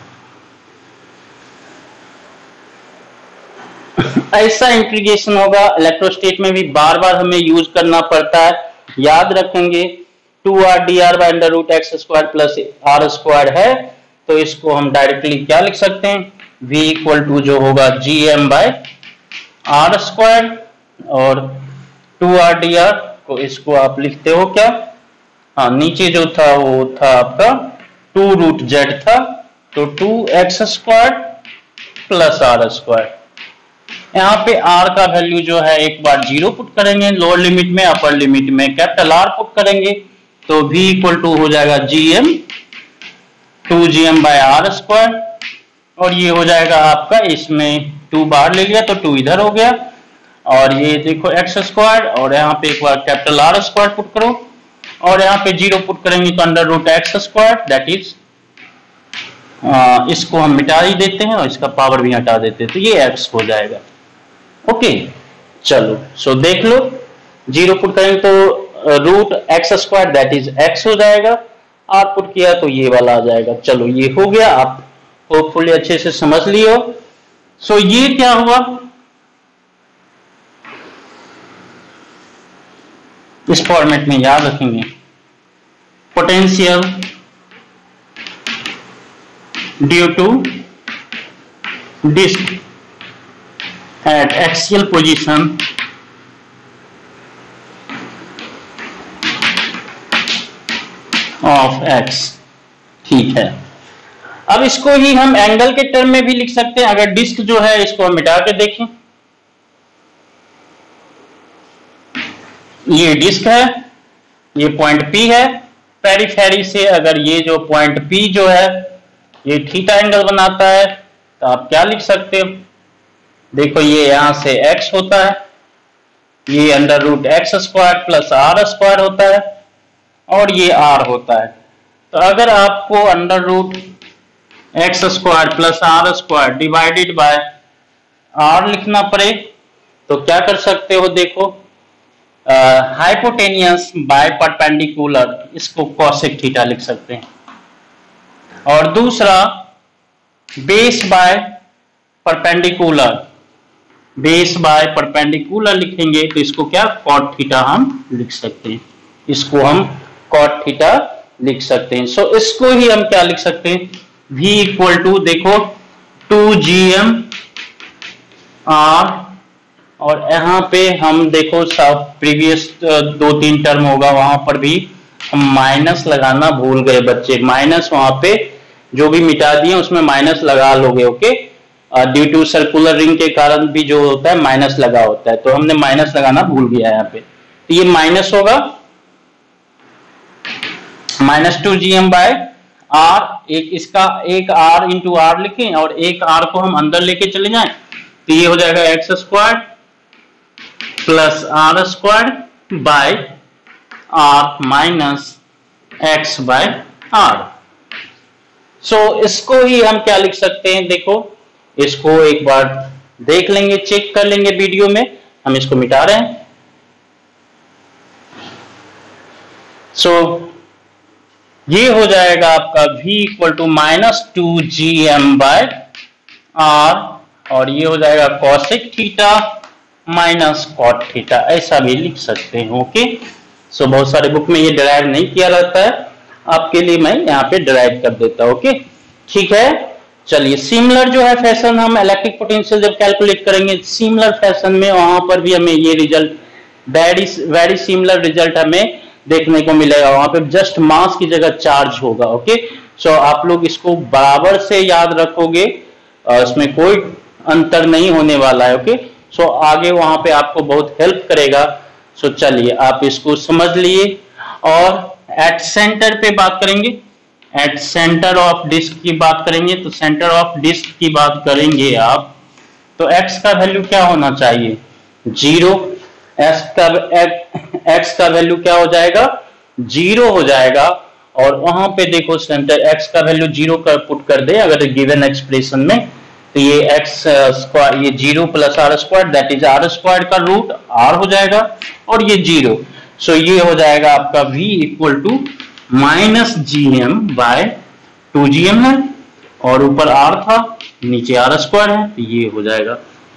ऐसा इंटीग्रेशन होगा, इलेक्ट्रोस्टेट में भी बार बार हमें यूज करना पड़ता है, याद रखेंगे। Two R D R by under root X square plus R square है तो इसको हम डायरेक्टली क्या लिख सकते हैं, v इक्वल टू जो होगा G M by R square, और टू आर डी आर को इसको आप लिखते हो क्या, हाँ नीचे जो था वो था आपका टू रूट जेड था, तो two X square plus R square. यहाँ पे r का वैल्यू जो है एक बार जीरो पुट करेंगे लोअर लिमिट में, अपर लिमिट में कैपिटल R पुट करेंगे तो v इक्वल टू हो जाएगा G M two G M by R square, और ये हो जाएगा आपका, इसमें टू बाहर ले लिया तो टू इधर हो गया, और ये देखो एक्स स्क्वायर, और यहाँ पे एक बार कैपिटल आर स्क्वायर पुट करो, और यहाँ पे जीरो पुट करेंगे तो under root X square, that is इसको हम मिटा ही देते हैं और इसका पावर भी हटा देते हैं तो ये एक्स हो जाएगा। ओके चलो, सो देख लो जीरो पुट करेंगे तो root X square that is X हो जाएगा, आर पुट किया तो ये वाला आ जाएगा। चलो ये हो गया, आप होपफुली अच्छे से समझ लियो। सो ये क्या हुआ, इस फॉर्मेट में याद रखेंगे, potential due to disc at axial position of X, ठीक है। अब इसको ही हम एंगल के टर्म में भी लिख सकते हैं। अगर डिस्क जो है इसको हम मिटा के देखें, ये डिस्क है, ये पॉइंट P है, पेरीफेरी से अगर ये जो पॉइंट P जो है ये थीटा एंगल बनाता है, तो आप क्या लिख सकते हो, देखो ये यहां से x होता है, ये under root X square plus R square होता है और ये r होता है। तो अगर आपको under root X square plus R square divided by r लिखना पड़े तो क्या कर सकते हो, देखो हाइपोटेनियस बाय परपेंडिकुलर, इसको कॉसेक थीटा लिख सकते हैं। और दूसरा base by perpendicular, base by perpendicular लिखेंगे तो इसको क्या कॉट थीटा हम लिख सकते हैं, इसको हम कॉट थीटा लिख सकते हैं। सो so, इसको ही हम क्या लिख सकते हैं, v इक्वल टू देखो टू जी एम आर, और यहाँ पे हम देखो सब प्रीवियस दो तीन टर्म होगा वहां पर भी हम माइनस लगाना भूल गए बच्चे, माइनस वहां पे जो भी मिटा दिए उसमें माइनस लगा लोगे, okay. Due to circular ring के कारण भी जो होता है माइनस लगा होता है, तो हमने माइनस लगाना भूल गया यहाँ पे, तो ये माइनस होगा minus two G M by R, एक इसका एक आर इंटू आर लिखें और एक आर को हम अंदर लेके चले जाएं तो ये हो जाएगा X square plus R square by R minus X by R. So इसको ही हम क्या लिख सकते हैं, देखो इसको एक बार देख लेंगे, चेक कर लेंगे वीडियो में, हम इसको मिटा रहे हैं। सो so, ये हो जाएगा आपका v equal to minus two G M by R, और ये हो जाएगा cosec theta minus cot theta, ऐसा भी लिख सकते हैं, ओके। सो बहुत सारे बुक में ये डिराइव नहीं किया रहता है, आपके लिए मैं यहाँ पे डिराइव कर देता हूं, ओके ठीक है। चलिए सिमिलर जो है फैशन हम इलेक्ट्रिक पोटेंशियल जब कैलकुलेट करेंगे सिमिलर फैशन में, वहां पर भी हमें ये result very very similar result हमें देखने को मिलेगा। वहां पे जस्ट मास की जगह चार्ज होगा, ओके। सो आप लोग इसको बराबर से याद रखोगे, इसमें कोई अंतर नहीं होने वाला है, ओके। सो आगे वहां पे आपको बहुत हेल्प करेगा। सो चलिए आप इसको समझ लिए, और एट सेंटर पे बात करेंगे, एट सेंटर ऑफ डिस्क की बात करेंगे। तो सेंटर ऑफ डिस्क की बात करेंगे आप, तो x का वैल्यू क्या होना चाहिए, जीरो, x का x का वैल्यू क्या हो जाएगा, जीरो हो जाएगा। और वहां पे देखो सेंटर x का वैल्यू जीरो कर पुट कर दे अगर गिवन एक्सप्रेशन में, तो ये x स्क्वायर, ये zero plus R square that is R square का रूट r हो जाएगा, और ये जीरो। सो so, ये हो जाएगा आपका v equal to minus G M by two G M है, और ऊपर r था नीचे आर स्क्वायर है, तो ये हो जाएगा,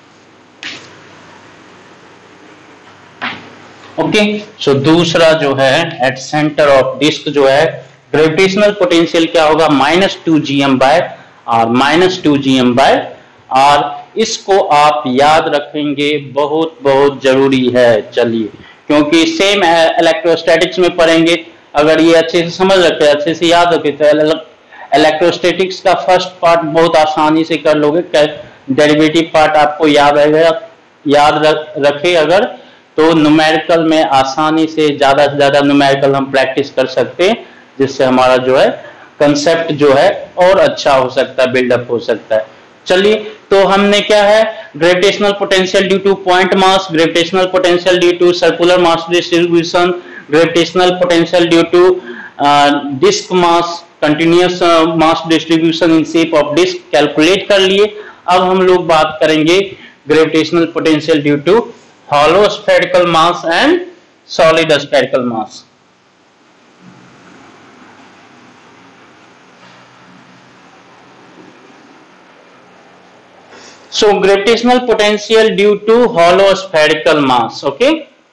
ओके। सो दूसरा जो है एट सेंटर ऑफ डिस्क जो है ग्रेविटेशनल पोटेंशियल क्या होगा, minus two G M by R, minus two G M by R. इसको आप याद रखेंगे, बहुत बहुत जरूरी है। चलिए, क्योंकि सेम इलेक्ट्रोस्टैटिक्स में पढ़ेंगे, अगर ये अच्छे से समझ रखते हैं, अच्छे से याद रखे, तो इलेक्ट्रोस्टैटिक्स का फर्स्ट पार्ट बहुत आसानी से कर लोगे। डेरिवेटिव पार्ट आपको याद रहेगा, याद रखे अगर, तो न्यूमेरिकल में आसानी से ज्यादा से ज्यादा न्यूमेरिकल हम प्रैक्टिस कर सकते हैं, जिससे हमारा जो है कंसेप्ट जो है और अच्छा हो सकता है, बिल्डअप हो सकता है। चलिए, तो हमने क्या है, gravitational potential due to point mass, gravitational potential due to circular mass distribution, gravitational potential due to disc mass, continuous mass distribution in shape of disc calculate कर लिए। अब हम लोग बात करेंगे gravitational potential due to hollow spherical mass and solid spherical mass. So gravitational potential due to hollow spherical mass, okay.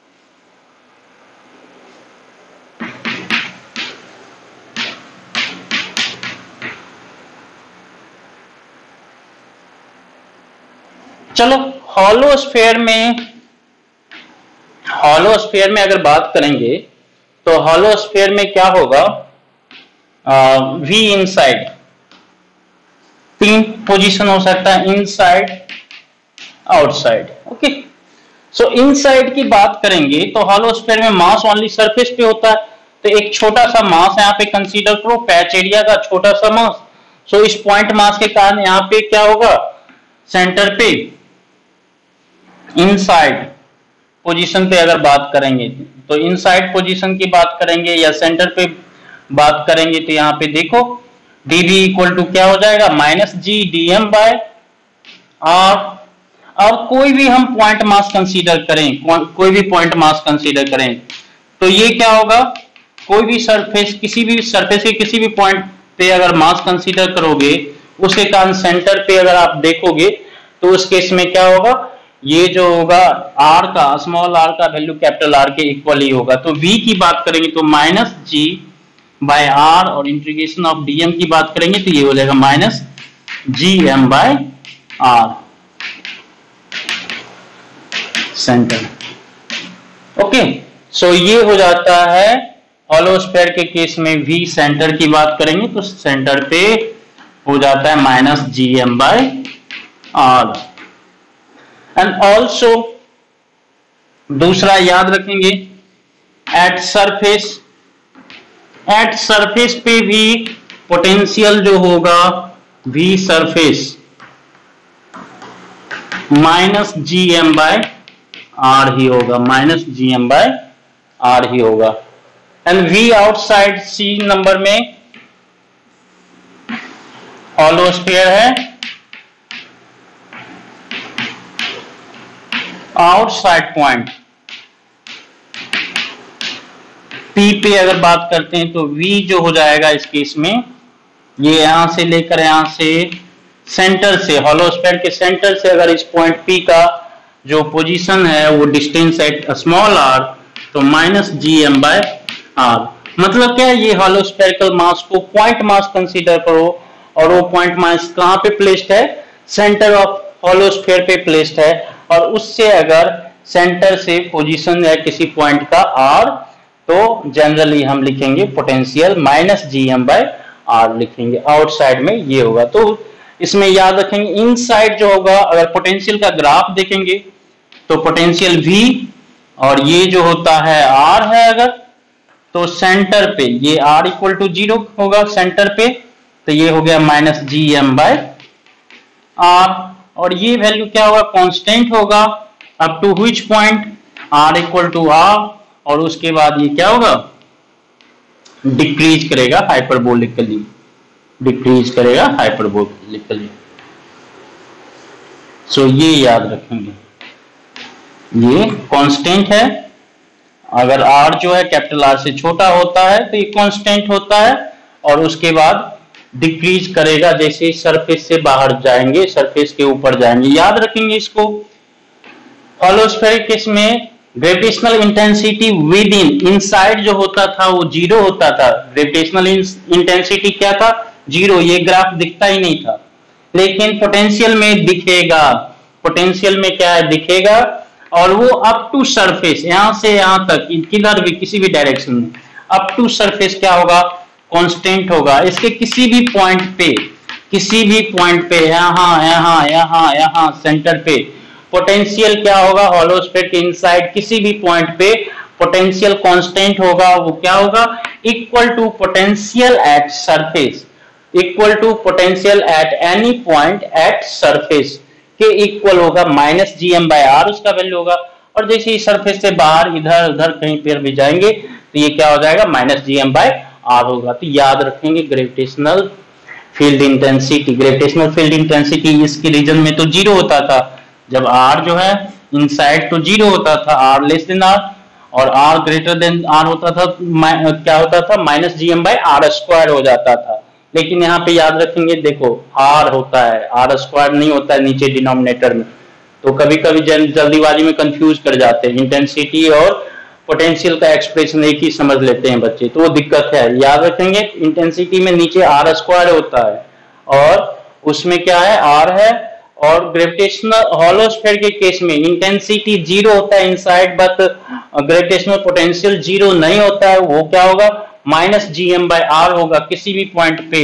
चलो hollow sphere में hollow sphere में अगर बात करेंगे तो हॉलो स्फीयर में क्या होगा, वी इनसाइड तीन पोजीशन हो सकता है, inside, outside. Okay, so inside की बात करेंगे तो हॉलो स्फीयर में मास ओनली सरफेस पे होता है, तो एक छोटा सा मास यहाँ पे कंसीडर करो, पैच एरिया का छोटा सा मास। सो इस पॉइंट मास के कारण यहाँ पे क्या होगा, सेंटर पे इनसाइड पोजीशन पे अगर बात करेंगे तो इनसाइड पोजीशन की बात करेंगे या सेंटर पे बात करेंगे तो यहाँ पे देखो dv इक्वल टू क्या हो जाएगा, minus G D M by R. अब कोई भी हम पॉइंट मास कंसीडर करें, कोई भी पॉइंट मास कंसीडर करें तो ये क्या होगा, कोई भी सरफेस, किसी भी सरफेस के किसी भी पॉइंट पे अगर मास कंसीडर करोगे उसके कारण सेंटर पे अगर आप देखोगे तो उस केस में क्या होगा, ये जो होगा r का, स्मॉल r का वैल्यू कैपिटल R के इक्वल ही होगा। तो v की बात करेंगे तो माइनस जी बाय आर, और इंटीग्रेशन ऑफ dm की बात करेंगे तो ये हो जाएगा minus G M by R centre. Okay, so ये हो जाता है हॉलो स्फीयर के केस में v सेंटर की बात करेंगे तो सेंटर पे हो जाता है minus G M by R. And also दूसरा याद रखेंगे, एट सरफेस, एट सरफेस पे भी पोटेंशियल जो होगा v surface minus G M by R ही होगा, minus G M by R ही होगा। And v outside see number में हॉलो स्फीयर है, आउटसाइड पॉइंट P पे अगर बात करते हैं तो V जो हो जाएगा इस केस में, ये यहां से लेकर यहां से सेंटर से, हॉलो स्फीयर के सेंटर से अगर इस पॉइंट P का जो पोजीशन है वो डिस्टेंस एट स्मॉल r, तो minus G M by R. मतलब क्या है, ये हॉलो स्फेरिकल मास को पॉइंट मास कंसीडर करो और वो पॉइंट मास कहां पे प्लेस्ड है, सेंटर ऑफ हॉलो स्फीयर पे प्लेस्ड है, और उससे अगर सेंटर से पोजीशन है किसी पॉइंट का r, तो जनरली हम लिखेंगे potential minus G M by R लिखेंगे। आउटसाइड में ये होगा, तो इसमें याद रखेंगे इनसाइड जो होगा, अगर पोटेंशियल का ग्राफ देखेंगे तो पोटेंशियल V और ये जो होता है R है, अगर तो सेंटर पे ये R इक्वल टू जीरो होगा सेंटर पे, तो ये हो गया minus G M by R, और ये वैल्यू क्या होगा, कांस्टेंट होगा up to which point, R equal to R, और उसके बाद ये क्या होगा, डिक्रीज करेगा हाइपरबोलिकली, डिक्रीज करेगा हाइपरबोलिकली। सो ये याद रखेंगे, ये कांस्टेंट है, अगर R जो है कैपिटल R से छोटा होता है तो ये कांस्टेंट होता है, और उसके बाद डिक्रीज करेगा जैसे सरफेस से बाहर जाएंगे, सरफेस के ऊपर जाएंगे। याद रखेंगे इसको। हॉलो स्फीयर केस में gravitational intensity within, inside जो होता था वो जीरो होता था, ग्रेविटेशनल इंटेंसिटी क्या था, जीरो, ये ग्राफ दिखता ही नहीं था, लेकिन पोटेंशियल में दिखेगा, पोटेंशियल में क्या है, दिखेगा, और वो अप टू सरफेस, यहां से यहां तक, किधर भी किसी भी डायरेक्शन में अप टू सरफेस क्या होगा, कांस्टेंट होगा। इसके किसी भी पॉइंट पे, किसी भी पॉइंट पे, यहां यहां यहां यहां सेंटर पे पोटेंशियल क्या होगा, हॉलो स्फीयर के इनसाइड किसी भी पॉइंट पे पोटेंशियल कांस्टेंट होगा, वो क्या होगा, equal to potential at surface, equal to potential at any point at surface के इक्वल होगा, minus G M by R उसका वैल्यू होगा। और जैसे ही सरफेस से बाहर इधर उधर कहीं पर भी जाएंगे तो ये क्या हो जाएगा, minus G M by R होगा। तो याद रखेंगे gravitational field intensity, gravitational field intensity इसके रीजन में तो जीरो होता था, जब R जो है इनसाइड तो जीरो होता था, R लेस देन R, और R ग्रेटर देन R होता था, क्या होता था, minus G M by R square हो जाता था। लेकिन यहाँ पे याद रखेंगे, देखो R होता है, R स्क्वायर नहीं होता है नीचे डिनोमिनेटर में, तो कभी कभी जल्दीबाजी में कंफ्यूज कर जाते हैं, इंटेंसिटी और पोटेंशियल का एक्सप्रेशन एक ही समझ लेते हैं बच्चे, तो वो दिक्कत है। याद रखेंगे इंटेंसिटी में नीचे आर स्क्वायर होता है और उसमें क्या है, R है, और ग्रेविटेशनल हॉलो स्फीयर के केस में इंटेंसिटी जीरो होता है inside, but gravitational potential zero नहीं होता है, वो क्या होगा, minus G M by R होगा किसी भी पॉइंट पे,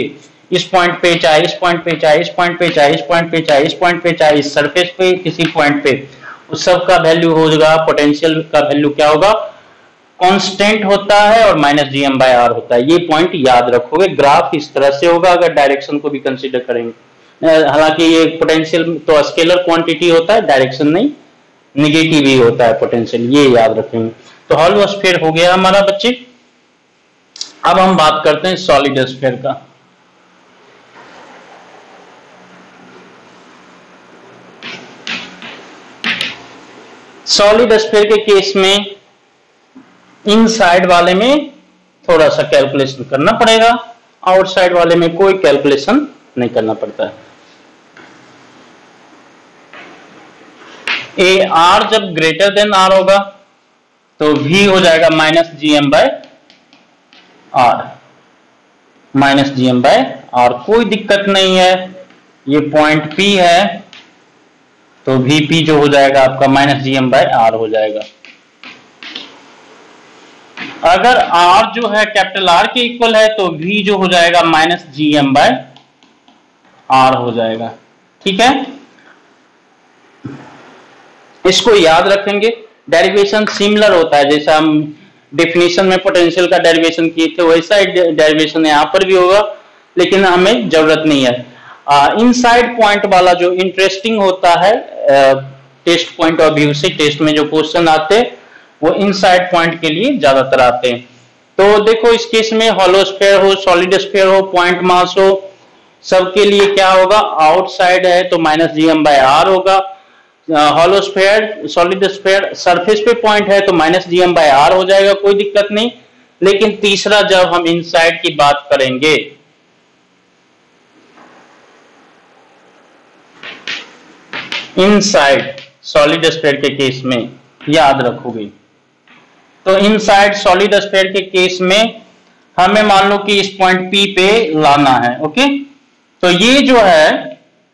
इस पॉइंट पे चाहे इस पॉइंट पे चाहे इस पॉइंट पे चाहे इस पॉइंट पे चाहे इस पॉइंट पे चाहे इस सरफेस पे किसी पॉइंट पे, उस सब का वैल्यू होगा, पोटेंशियल का वैल्यू क्या होगा, कांस्टेंट होता है और minus G M by R होता है। ये पॉइंट याद रखोगे। ग्राफ इस तरह से होगा अगर डायरेक्शन को भी कंसीडर करेंगे। हालांकि ये पोटेंशियल तो स्केलर क्वांटिटी होता है, डायरेक्शन नहीं, निगेटिव ही होता है पोटेंशियल, ये याद रखेंगे। तो हॉलो स्फीयर हो गया हमारा बच्चे। अब हम बात करते हैं सॉलिड स्फीयर का। सॉलिड स्फीयर के केस में इनसाइड वाले में थोड़ा सा कैलकुलेशन करना पड़ेगा, आउटसाइड वाले में कोई कैलकुलेशन नहीं करना पड़ता है। ए आर जब ग्रेटर देन आर होगा तो भी हो जाएगा minus G M by R, minus G M by R, कोई दिक्कत नहीं है। ये पॉइंट पी है तो वी पी जो हो जाएगा आपका minus G M by R हो जाएगा। अगर R जो है कैपिटल R के इक्वल है तो V जो हो जाएगा minus G M by R हो जाएगा। ठीक है, इसको याद रखेंगे। डेरिवेशन सिमिलर होता है, जैसा हम डेफिनेशन में पोटेंशियल का डेरिवेशन किए थे वैसा ही डेरिवेशन यहाँ पर भी होगा, लेकिन हमें जरूरत नहीं है। इनसाइड पॉइंट वाला जो इंटरेस्टिंग होता है टेस्ट पॉइंट ऑफ व्यू से, टेस्ट में जो क्वेश्चन आते हैं वो इनसाइड पॉइंट के लिए ज्यादातर आते हैं। तो देखो इस केस में हॉलो स्फीयर हो, सॉलिड स्फीयर हो, पॉइंट मास हो, सबके लिए क्या होगा, आउटसाइड है तो minus G M by R होगा। Hollow sphere, solid sphere, surface पे पॉइंट है तो minus G M by R हो जाएगा, कोई दिक्कत नहीं। लेकिन तीसरा जब हम इनसाइड की बात करेंगे, इनसाइड सॉलिड स्फीयर के केस में याद रखोगे, तो इनसाइड सॉलिड स्फीयर के केस में हमें मान लो कि इस पॉइंट P पे लाना है। ओके, तो ये जो है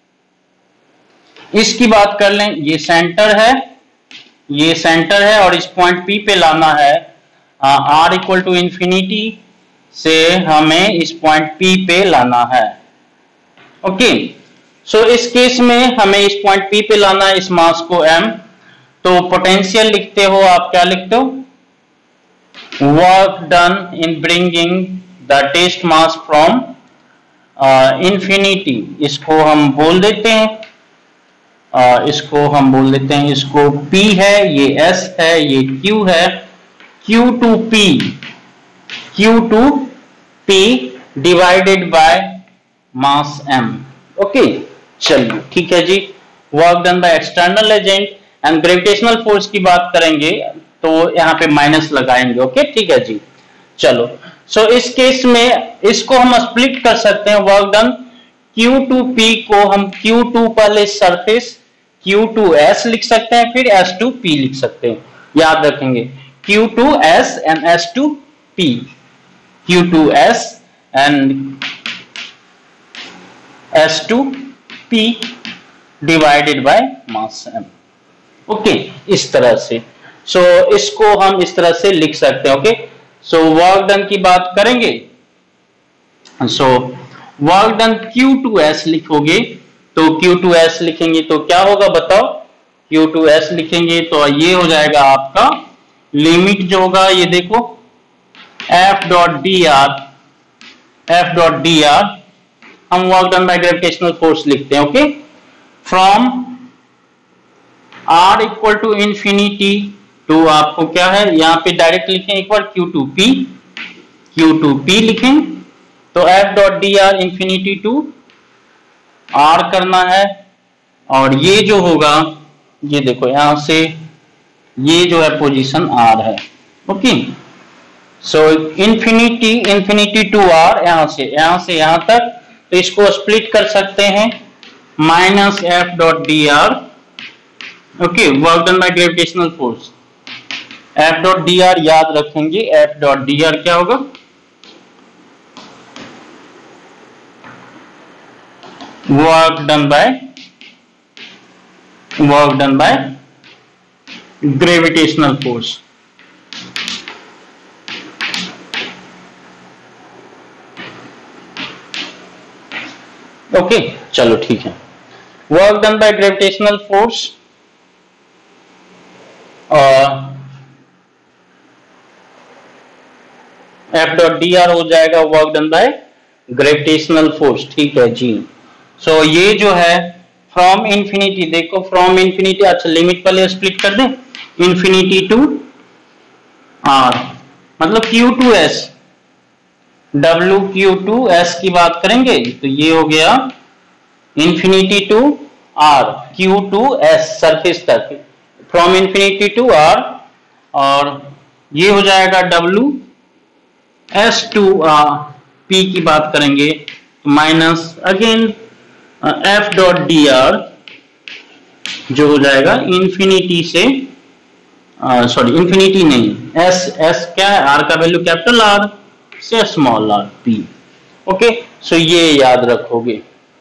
इसकी बात कर लें, ये सेंटर है, ये सेंटर है और इस पॉइंट P पे लाना है। R इक्वल टू इंफिनिटी से हमें इस पॉइंट P पे लाना है। ओके, सो इस केस में हमें इस पॉइंट P पे लाना है, इस मास को m। तो पोटेंशियल लिखते हो आप, क्या लिखते हो, work done in bringing the test mass from infinity, इसको हम बोल देते हैं, uh, इसको हम बोल देते हैं, इसको P है, ये S है, ये Q है, Q to P, Q to P divided by mass m। Okay, चलिए ठीक है जी। Work done by external agent and gravitational force की बात करेंगे तो यहाँ पे माइनस लगाएंगे। ओके, ठीक है जी। चलो, सो so इस केस में इसको हम स्प्लिट कर सकते हैं। Work done Q to P को हम Q टू पहले सरफेस Q टू S लिख सकते हैं, फिर S टू P लिख सकते हैं, याद रखेंगे। Q to S and S to P, Q to S and S to P divided by mass m। Okay, इस तरह से। सो so, इसको हम इस तरह से लिख सकते हैं। ओके, सो वर्क डन की बात करेंगे, so work done Q to S लिखोगे तो Q टू S लिखेंगे तो क्या होगा बताओ, Q टू S लिखेंगे तो ये हो जाएगा आपका लिमिट जो होगा, ये देखो F dot D R, F dot D R हम work done by gravitational force लिखते हैं। Okay, from R equal to infinity to, आपको क्या है यहाँ पे डायरेक्ट लिखें एक बार, Q to P, Q to P लिखें तो F dot D R infinity to R करना है। और ये जो होगा, ये देखो यहां से ये जो है पोजीशन R है। Okay, so infinity infinity to R, यहां से यहां से यहां तक, तो इसको स्प्लिट कर सकते हैं, minus F dot D R. Okay, work done by gravitational force, F dot D R याद रखेंगे, एफ डॉट डी आर क्या होगा, work done by work done by gravitational force. Okay चलो ठीक है। Work done by gravitational force F dot D R हो जाएगा work done by gravitational force, ठीक है जी। सो so, ये जो है फ्रॉम इंफिनिटी, देखो फ्रॉम इंफिनिटी, अच्छा लिमिट पहले स्प्लिट कर दें, इंफिनिटी टू आर मतलब Q to S, W Q to S की बात करेंगे तो ये हो गया infinity to R Q to S surface तक, फ्रॉम इंफिनिटी टू आर, और ये हो जाएगा डब्ल्यू एस टू पी की बात करेंगे तो minus again F dot D R जो हो जाएगा इंफिनिटी से, सॉरी इंफिनिटी नहीं, एस एस क्या है, आर का वैल्यू कैपिटल आर से small R P. Okay so ये याद रखोगे।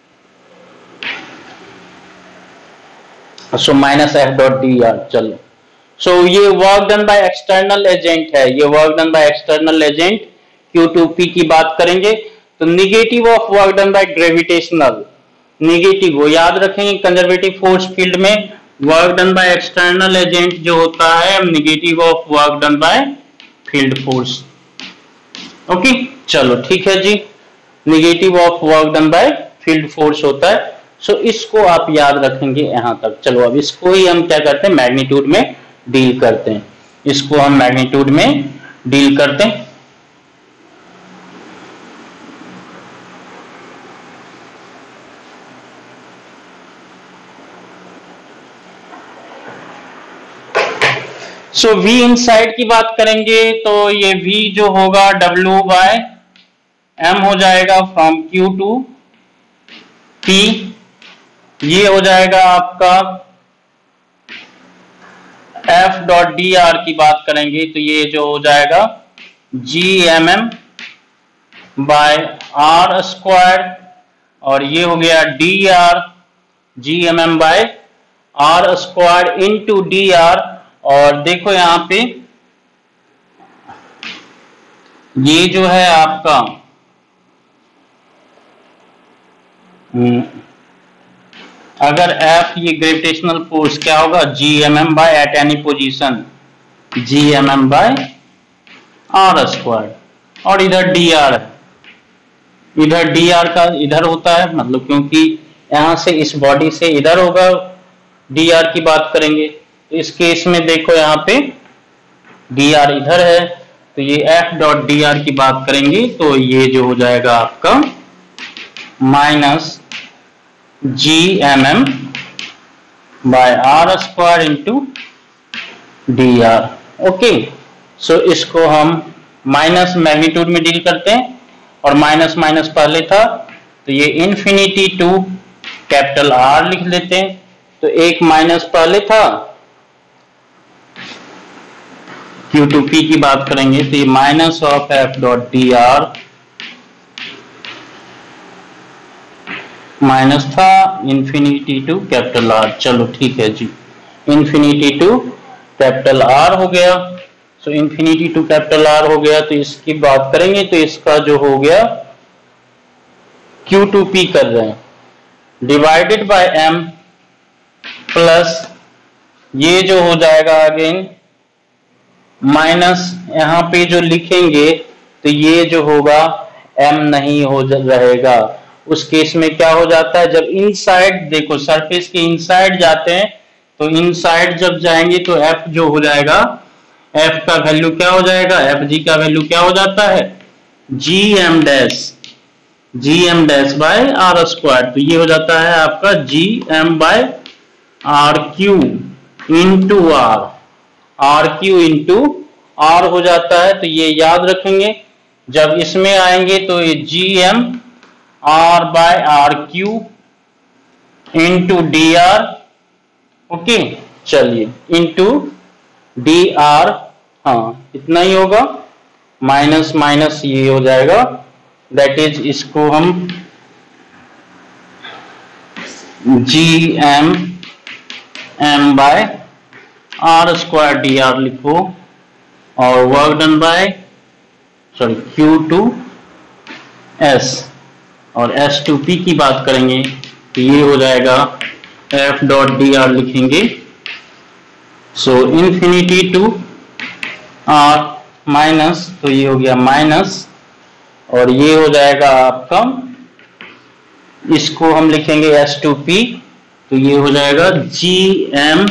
So minus F dot D R, चलो सो so, ये work done by external agent है, ये work done by external agent Q to P की बात करेंगे तो negative of work done by gravitational, negative वो याद रखेंगे, कंजर्वेटिव फोर्स फील्ड में work done by external agent जो होता है negative of work done by field force. Okay चलो ठीक है जी, negative of work done by field force होता है। सो so, इसको आप याद रखेंगे यहां तक। चलो अब इसको ही हम क्या करते हैं, मैग्नीट्यूड में डील करते हैं, इसको हम मैग्नीट्यूड में डील करते हैं। सो V इनसाइड की बात करेंगे तो ये V जो होगा W बाय M हो जाएगा फ्रॉम Q टू P, ये हो जाएगा आपका F डॉट डी आर की बात करेंगे तो ये जो हो जाएगा G M M by R square, और ये हो गया D R G M M by R square into D R. और देखो यहां पे ये जो है आपका अगर F ये ग्रेविटेशनल फोर्स क्या होगा, G M M by at any position, G M M by R square, और इधर डी आर है, इधर डी आर का इधर होता है, मतलब क्योंकि यहां से इस बॉडी से इधर होगा, डी आर की बात करेंगे तो इस केस में देखो यहाँ पे डी आर इधर है तो ये F डॉट डी आर की बात करेंगे तो ये जो हो जाएगा आपका minus G M M by R square into D R. Okay so इसको हम माइनस मैग्नीट्यूड में डील करते हैं, और माइनस माइनस पहले था तो ये इंफिनिटी टू कैपिटल आर लिख लेते हैं, तो एक माइनस पहले था, Q टू P की बात करेंगे तो ये minus of F dot D R minus था इंफिनिटी टू कैपिटल आर। चलो ठीक है जी, इंफिनिटी टू कैपिटल आर हो गया। So infinity to capital R हो गया तो इसकी बात करेंगे तो इसका जो हो गया Q टू P कर रहे हैं डिवाइडेड बाय M प्लस ये जो हो जाएगा अगेन माइनस, यहां पे जो लिखेंगे तो ये जो होगा M नहीं हो रहेगा, उस केस में क्या हो जाता है, जब इनसाइड देखो सरफेस के इनसाइड जाते हैं तो इनसाइड जब जाएंगे तो F जो हो जाएगा, F का वैल्यू क्या हो जाएगा, एफ जी का वैल्यू क्या हो जाता है, G M dash G M dash by R square, तो ये हो जाता है आपका G M by R Q into R, R Q into R हो जाता है। तो ये याद रखेंगे, जब इसमें आएंगे तो ये G M R by R Q into D R. Okay चलिए इंटू डी आर, हाँ इतना ही होगा, माइनस माइनस ये हो जाएगा, दैट इज इसको हम G M M by R square D R लिखो, और work done by sorry Q to S और एस टू पी की बात करेंगे तो ये हो जाएगा एफ डॉट डी आर लिखेंगे। So infinity to R minus, तो ये हो गया माइनस, और ये हो जाएगा आपका, इसको हम लिखेंगे एस टू पी, तो ये हो जाएगा G M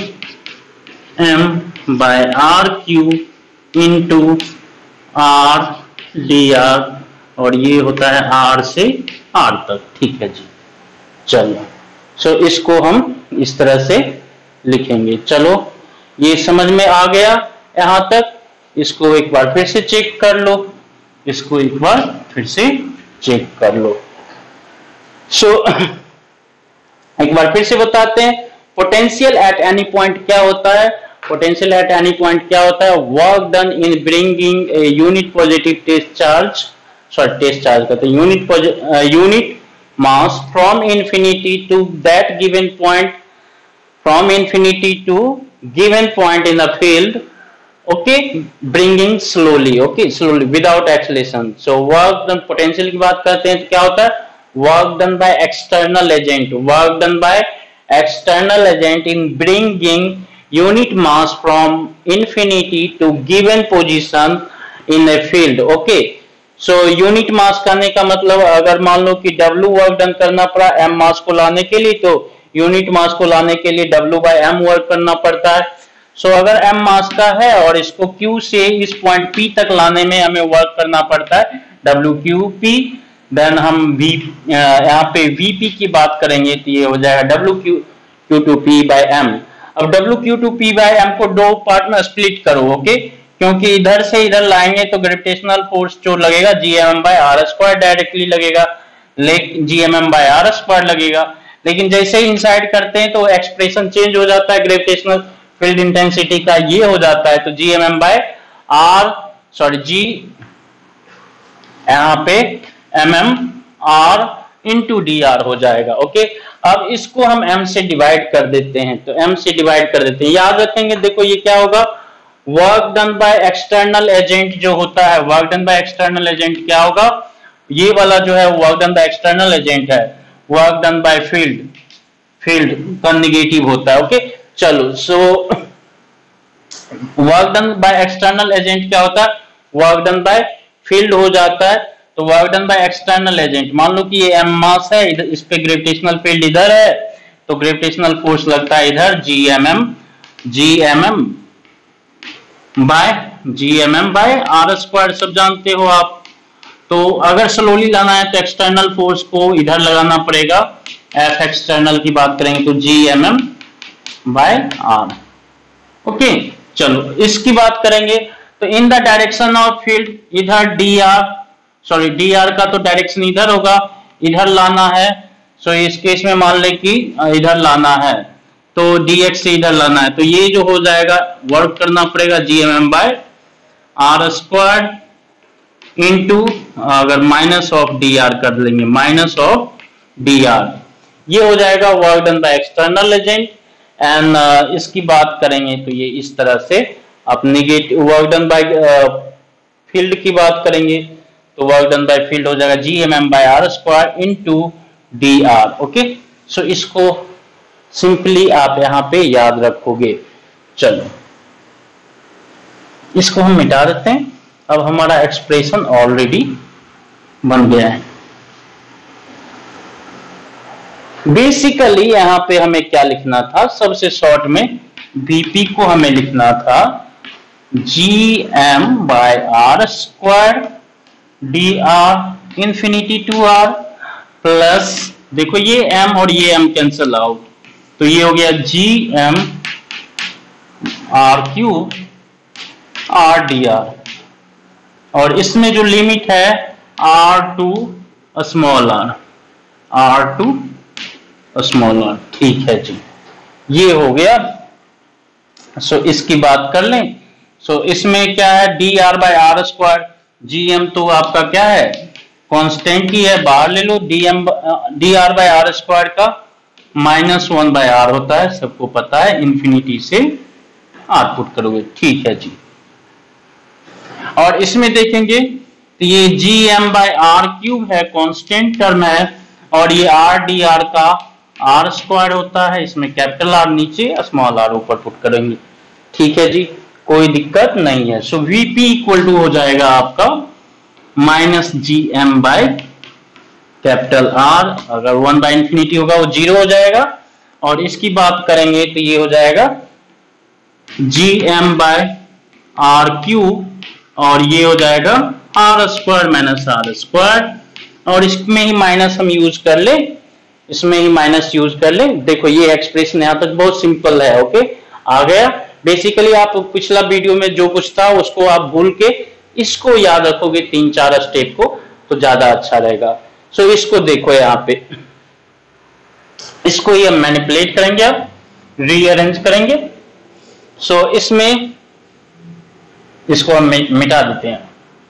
M by R Q into R D R, और ये होता है आर से आर तक। ठीक है जी, चलो सो so, इसको हम इस तरह से लिखेंगे। चलो ये समझ में आ गया यहां तक। इसको एक बार फिर से चेक कर लो, इसको एक बार फिर से चेक कर लो। सो so, एक बार फिर से बताते हैं, पोटेंशियल एट एनी पॉइंट क्या होता है। पोटेंशियल एट एनी पॉइंट क्या होता है? Work done in bringing a unit positive test charge, sorry test charge कहते हैं, unit unit mass from infinity to that given point, from infinity to given point in the field, okay, bringing slowly, okay, slowly without acceleration. So work done, potential की बात करते हैं तो क्या होता है? Work done by external agent, work done by external agent in bringing unit mass from infinity to given position in a field, okay। so unit mass करने का मतलब, अगर मान लो कि W वर्क डन करना पड़ा m मास को लाने के लिए, तो यूनिट मास को लाने के लिए W बाय m वर्क करना पड़ता है। सो so, अगर m मास का है और इसको Q से इस पॉइंट P तक लाने में हमें वर्क करना पड़ता है W Q P, देन हम V यहाँ पे V P की बात करेंगे तो ये हो जाएगा W Q Q to P by M। अब W Q to P by M को दो पार्ट में स्प्लिट करो, ओके, क्योंकि इधर से इधर लाएंगे तो ग्रेविटेशनल फोर्स जो लगेगा G M M by R square directly लगेगा, G M M by R square लगेगा। लेकिन जैसे ही इंसाइड करते हैं तो एक्सप्रेशन चेंज हो जाता है ग्रेविटेशनल फील्ड इंटेंसिटी का, ये हो जाता है, तो G M M by R, sorry G यहाँ पे M M R into D R हो जाएगा, ओके। अब इसको हम m से डिवाइड कर देते हैं, तो m से डिवाइड कर देते हैं, याद रखेंगे। देखो ये क्या होगा? Work done by external agent जो होता है, work done by external agent क्या होगा? ये वाला जो है work done by external agent है, work done by field, field का निगेटिव होता है, ओके। चलो so work done by external agent क्या होता है? वर्क डन बाय फील्ड हो जाता है। तो work done by external agent, मान लो कि ये m मास है, इधर इस पे ग्रेविटेशनल फील्ड इधर है, तो ग्रेविटेशनल फोर्स लगता है इधर G M M, G M M by G M M by R square, सब जानते हो आप। तो अगर स्लोली लाना है तो एक्सटर्नल फोर्स को इधर लगाना पड़ेगा, F एक्सटर्नल की बात करेंगे तो G M M by R, okay. चलो इसकी बात करेंगे तो in the direction of field, इधर D R, sorry D R का तो डायरेक्शन इधर होगा, इधर लाना है। सो so, इस केस में मान ले कि इधर लाना है तो dx से इधर लाना है, तो ये जो हो जाएगा वर्क करना पड़ेगा G M M by R square into, अगर माइनस ऑफ डी आर कर लेंगे, माइनस ऑफ डी आर, ये हो जाएगा work done by external agent. And इसकी बात करेंगे तो ये इस तरह से आप negative work done by field की बात करेंगे तो वर्क डन बाय फील्ड हो जाएगा G M M by R square into D R, okay. So इसको सिंपली आप यहां पे याद रखोगे। चलो इसको हम मिटा देते हैं, अब हमारा एक्सप्रेशन ऑलरेडी बन गया है। बेसिकली यहां पे हमें क्या लिखना था? सबसे शॉर्ट में V P को हमें लिखना था G M by R square D R infinity to R plus, देखो ये m और ये m कैंसिल आउट, तो ये हो गया G M R cube R D R, और इसमें जो लिमिट है R to small r, R to small r, ठीक है जी, ये हो गया। सो so, इसकी बात कर लें। सो so, इसमें क्या है? D R by R square, G M तो आपका क्या है? कांस्टेंट ही है, बाहर ले लो। D M D R by R square का माइनस वन बाय आर होता है, सबको पता है, इंफिनिटी से आउटपुट करोगे, ठीक है जी। और इसमें देखेंगे तो ये G M by R cube है, कांस्टेंट टर्म है, और ये आर डी आर का आर स्क्वायर होता है, इसमें कैपिटल आर नीचे स्मॉल आर ऊपर पुट करेंगे। ठीक है जी, कोई दिक्कत नहीं है। सो वीपी इक्वल टू हो जाएगा आपका minus G M by capital R, अगर वन बाई इंफिनिटी होगा वो जीरो हो जाएगा, और इसकी बात करेंगे तो ये हो जाएगा G M by R cube, और ये हो जाएगा R square minus R square, और इसमें ही माइनस हम यूज कर ले, इसमें ही माइनस यूज कर ले। देखो ये एक्सप्रेशन यहां तक बहुत सिंपल है। ओके, आ गया। बेसिकली आप पिछला वीडियो में जो कुछ था उसको आप भूल के इसको याद रखोगे, तीन चार स्टेप को, तो ज्यादा अच्छा रहेगा। सो so, इसको देखो यहाँ पे, इसको ये मैनिपुलेट करेंगे, आप रीअरेंज करेंगे। सो so, इसमें इसको हम मिटा देते हैं।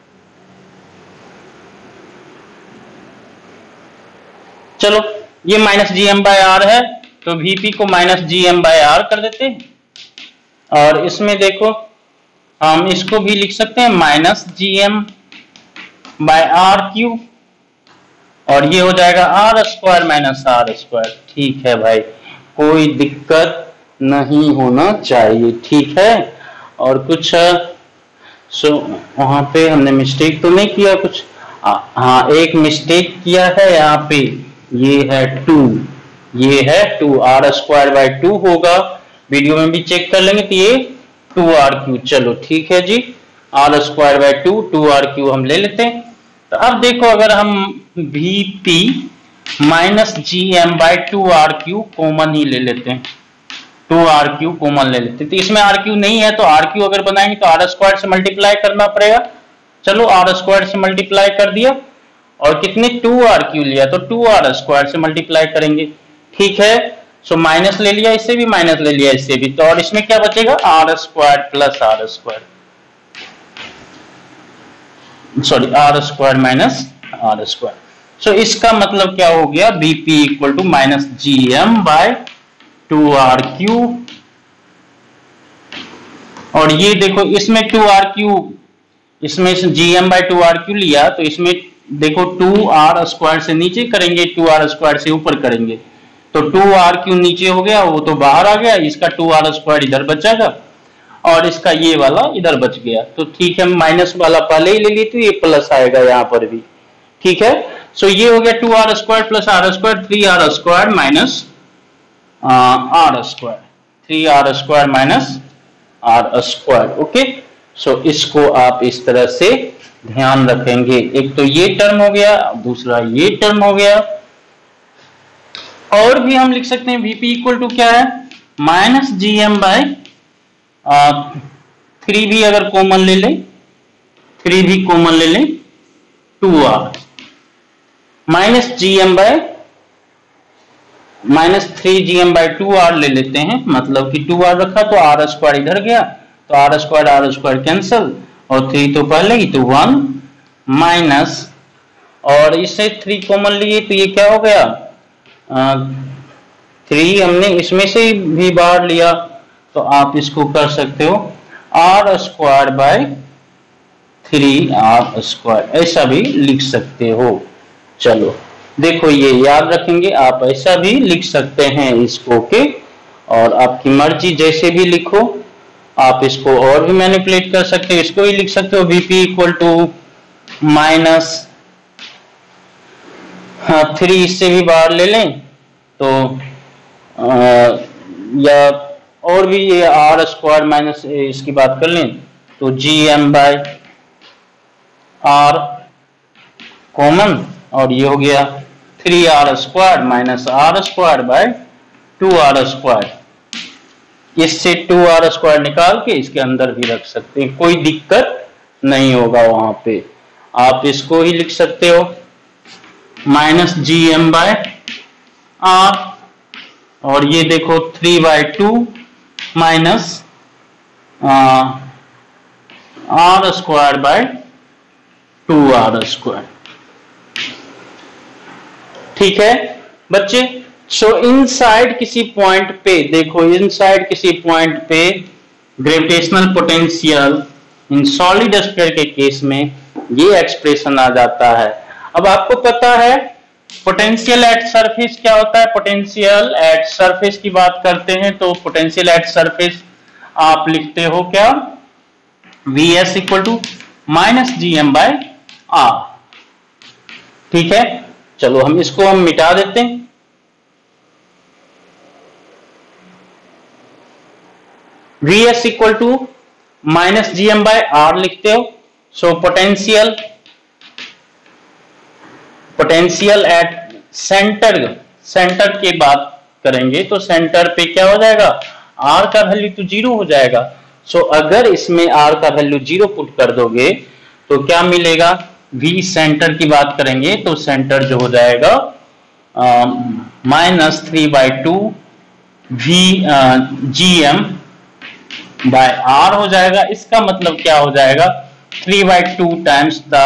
चलो, ये minus G M by R है, तो वीपी को minus G M by R कर देते हैं, और इसमें देखो हम इसको भी लिख सकते हैं minus G M by R cube, और ये हो जाएगा R square minus R square. ठीक है भाई, कोई दिक्कत नहीं होना चाहिए। ठीक है, और कुछ सो वहां पे हमने मिस्टेक तो नहीं किया कुछ? हाँ, एक मिस्टेक किया है यहाँ पे, ये है टू, ये है two, R square by two होगा, वीडियो में भी चेक कर लेंगे, तो ये टू आर क्यू। चलो ठीक है जी, R square by two, two R Q हम ले लेते हैं। तो अब देखो, अगर हम V P minus G M by two R Q common ही ले लेते हैं, टू आर क्यू कॉमन ले लेते हैं, तो इसमें आर क्यू नहीं है, तो आर क्यू अगर बनाएंगे तो आर स्क्वायर से मल्टीप्लाई करना पड़ेगा। चलो, आर स्क्वायर से मल्टीप्लाई कर दिया, और कितने टू आर क्यू लिया, तो टू आर स्क्वायर से मल्टीप्लाई करेंगे। ठीक है, सो माइनस ले लिया, इससे भी माइनस ले लिया, इससे भी, तो और इसमें क्या बचेगा, R square plus R square, sorry R square minus R square. So इसका मतलब क्या हो गया, BP equal to minus G M by two R Q, और ये देखो इसमें टू आर क्यू, इसमें G M by two R Q लिया, तो इसमें देखो टू आर स्क्वायर से नीचे करेंगे, टू आर स्क्वायर से ऊपर करेंगे, तो टू आर क्यू नीचे हो गया, वो तो बाहर आ गया, इसका टू आर स्क्वायर इधर बचेगा, और इसका ये वाला इधर बच गया। तो ठीक है, माइनस वाला पहले ही ले ली, तो ये प्लस आएगा यहाँ पर भी। ठीक है, सो ये हो गया two R square plus R square, three R square minus R square, three R square minus R square. Okay, so इसको आप इस तरह से ध्यान रखेंगे। एक तो ये टर्म हो गया, दूसरा ये टर्म हो गया, और भी हम लिख सकते हैं वीपी इक्वल टू क्या है, minus G M by three भी अगर कॉमन ले लें, थ्री भी कॉमन ले लें, two R minus G M by minus three G M by two R ले लेते हैं, मतलब कि टू आर रखा तो आर स्क्वायर इधर गया, तो R square R square cancel, और थ्री तो पहले ही, तो वन माइनस, और इससे थ्री कॉमन लिए, तो ये क्या हो गया, थ्री हमने इसमें से भी बाहर लिया, तो आप इसको कर सकते हो R square by three R square, ऐसा भी लिख सकते हो। चलो देखो, ये याद रखेंगे, आप ऐसा भी लिख सकते हैं इसको के, और आपकी मर्जी जैसे भी लिखो, आप इसको और भी मैनिपुलेट कर सकते हो, इसको ही लिख सकते हो VP equal to minus three, इससे भी बाहर ले लें तो आ, या और भी ये आर स्क्वायर माइनस इसकी बात कर लें तो G M by R common, और ये हो गया three R square minus R square by two R square. इससे टू आर स्क्वायर निकाल के इसके अंदर भी रख सकते हैं, कोई दिक्कत नहीं होगा वहां पे। आप इसको ही लिख सकते हो minus G M by R, और ये देखो three by two minus R square by two R square. ठीक है बच्चे, सो इनसाइड किसी पॉइंट पे देखो, इनसाइड किसी पॉइंट पे gravitational potential in solid sphere के केस में ये एक्सप्रेशन आ जाता है। अब आपको पता है पोटेंशियल एट सरफेस क्या होता है। पोटेंशियल एट सरफेस की बात करते हैं तो पोटेंशियल एट सरफेस आप लिखते हो क्या, V S equal to minus G M by R. ठीक है, चलो हम इसको हम मिटा देते हैं। V S equal to minus G M by R लिखते हो। So potential potential at centre centre की बात करेंगे तो सेंटर पे क्या हो जाएगा, आर का वैल्यू तो जीरो हो जाएगा। सो so, अगर इसमें आर का वैल्यू जीरो पुट कर दोगे तो क्या मिलेगा, वी सेंटर की बात करेंगे तो सेंटर जो हो जाएगा minus three by two V G M by R हो जाएगा। इसका मतलब क्या हो जाएगा, three by two times the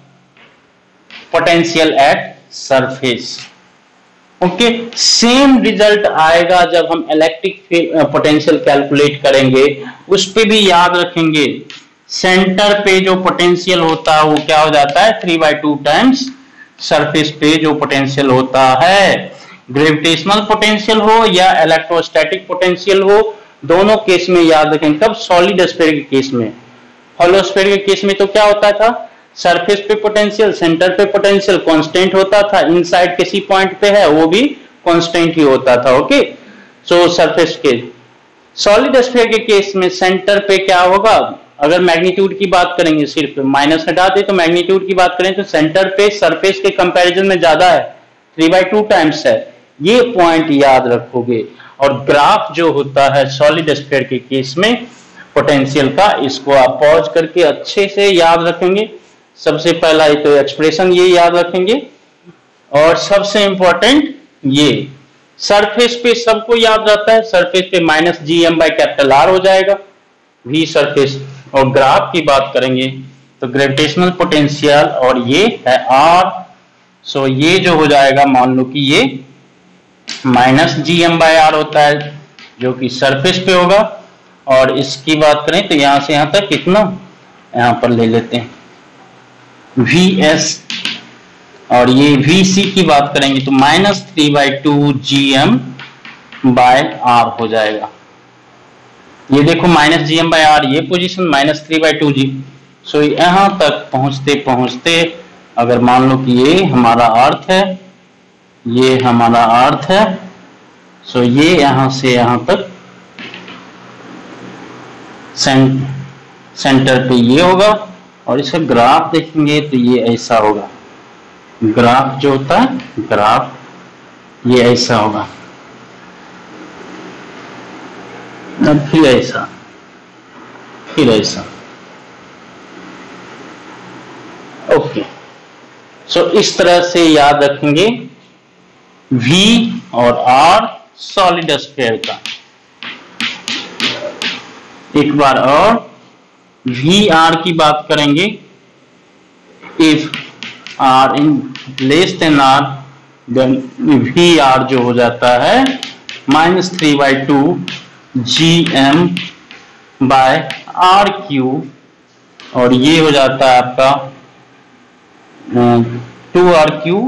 potential at surface. Okay, same result आएगा जब हम इलेक्ट्रिक पोटेंशियल कैलकुलेट करेंगे। उस पे भी याद रखेंगे, सेंटर पे जो पोटेंशियल होता है वो क्या हो जाता है, three by two times surface पे जो पोटेंशियल होता है। ग्रेविटेशनल पोटेंशियल हो या इलेक्ट्रोस्टैटिक पोटेंशियल हो, दोनों केस में याद रखें। कब, सॉलिड स्फीयर के केस में। हॉलो स्फीयर के केस में तो क्या होता था, सरफेस पे पोटेंशियल, सेंटर पे पोटेंशियल कांस्टेंट होता था, इनसाइड किसी पॉइंट पे है वो भी कांस्टेंट ही होता था। ओके, सो सरफेस के। सॉलिड स्फीयर के केस में सेंटर पे क्या होगा, अगर मैग्नीट्यूड की बात करेंगे, सिर्फ माइनस हटा दे तो मैग्नीट्यूड की बात करें तो सेंटर पे सरफेस के कंपैरिजन में ज्यादा है, थ्री बाई टू टाइम्स है। ये पॉइंट याद रखोगे। और ग्राफ जो होता है सॉलिड स्फीयर के केस में पोटेंशियल का, इसको आप पॉज करके अच्छे से याद रखेंगे। सबसे पहला तो एक्सप्रेशन ये याद रखेंगे, और सबसे इंपॉर्टेंट ये सरफेस पे सबको याद रहता है, सरफेस पे minus G M by capital R हो जाएगा, वी सरफेस। और ग्राफ की बात करेंगे तो ग्रेविटेशनल पोटेंशियल और ये है आर। सो ये जो हो जाएगा, मान लो कि ये minus G M by R होता है जो कि सरफेस पे होगा। और इसकी बात करें तो यहां से यहां तक कितना, यहां पर ले लेते हैं वी एस, और ये वी सी की बात करेंगे तो minus three by two G M by R हो जाएगा। ये देखो minus G M by R, ये position minus three by two G. So यहां तक पहुंचते पहुंचते अगर मान लो कि ये हमारा अर्थ है, ये हमारा अर्थ है, सो ये यहां से यहां तक सें, सेंटर पे ये होगा। और इसका ग्राफ देखेंगे तो ये ऐसा होगा, ग्राफ जो होता है, ग्राफ ये ऐसा होगा, फिर ऐसा, फिर ऐसा। ओके, सो इस तरह से याद रखेंगे V और R सॉलिड स्फीयर का। एक बार और V R की बात करेंगे, if R in less than R then V R जो हो जाता है minus three by two G M by R Q. और ये हो जाता है आपका two R Q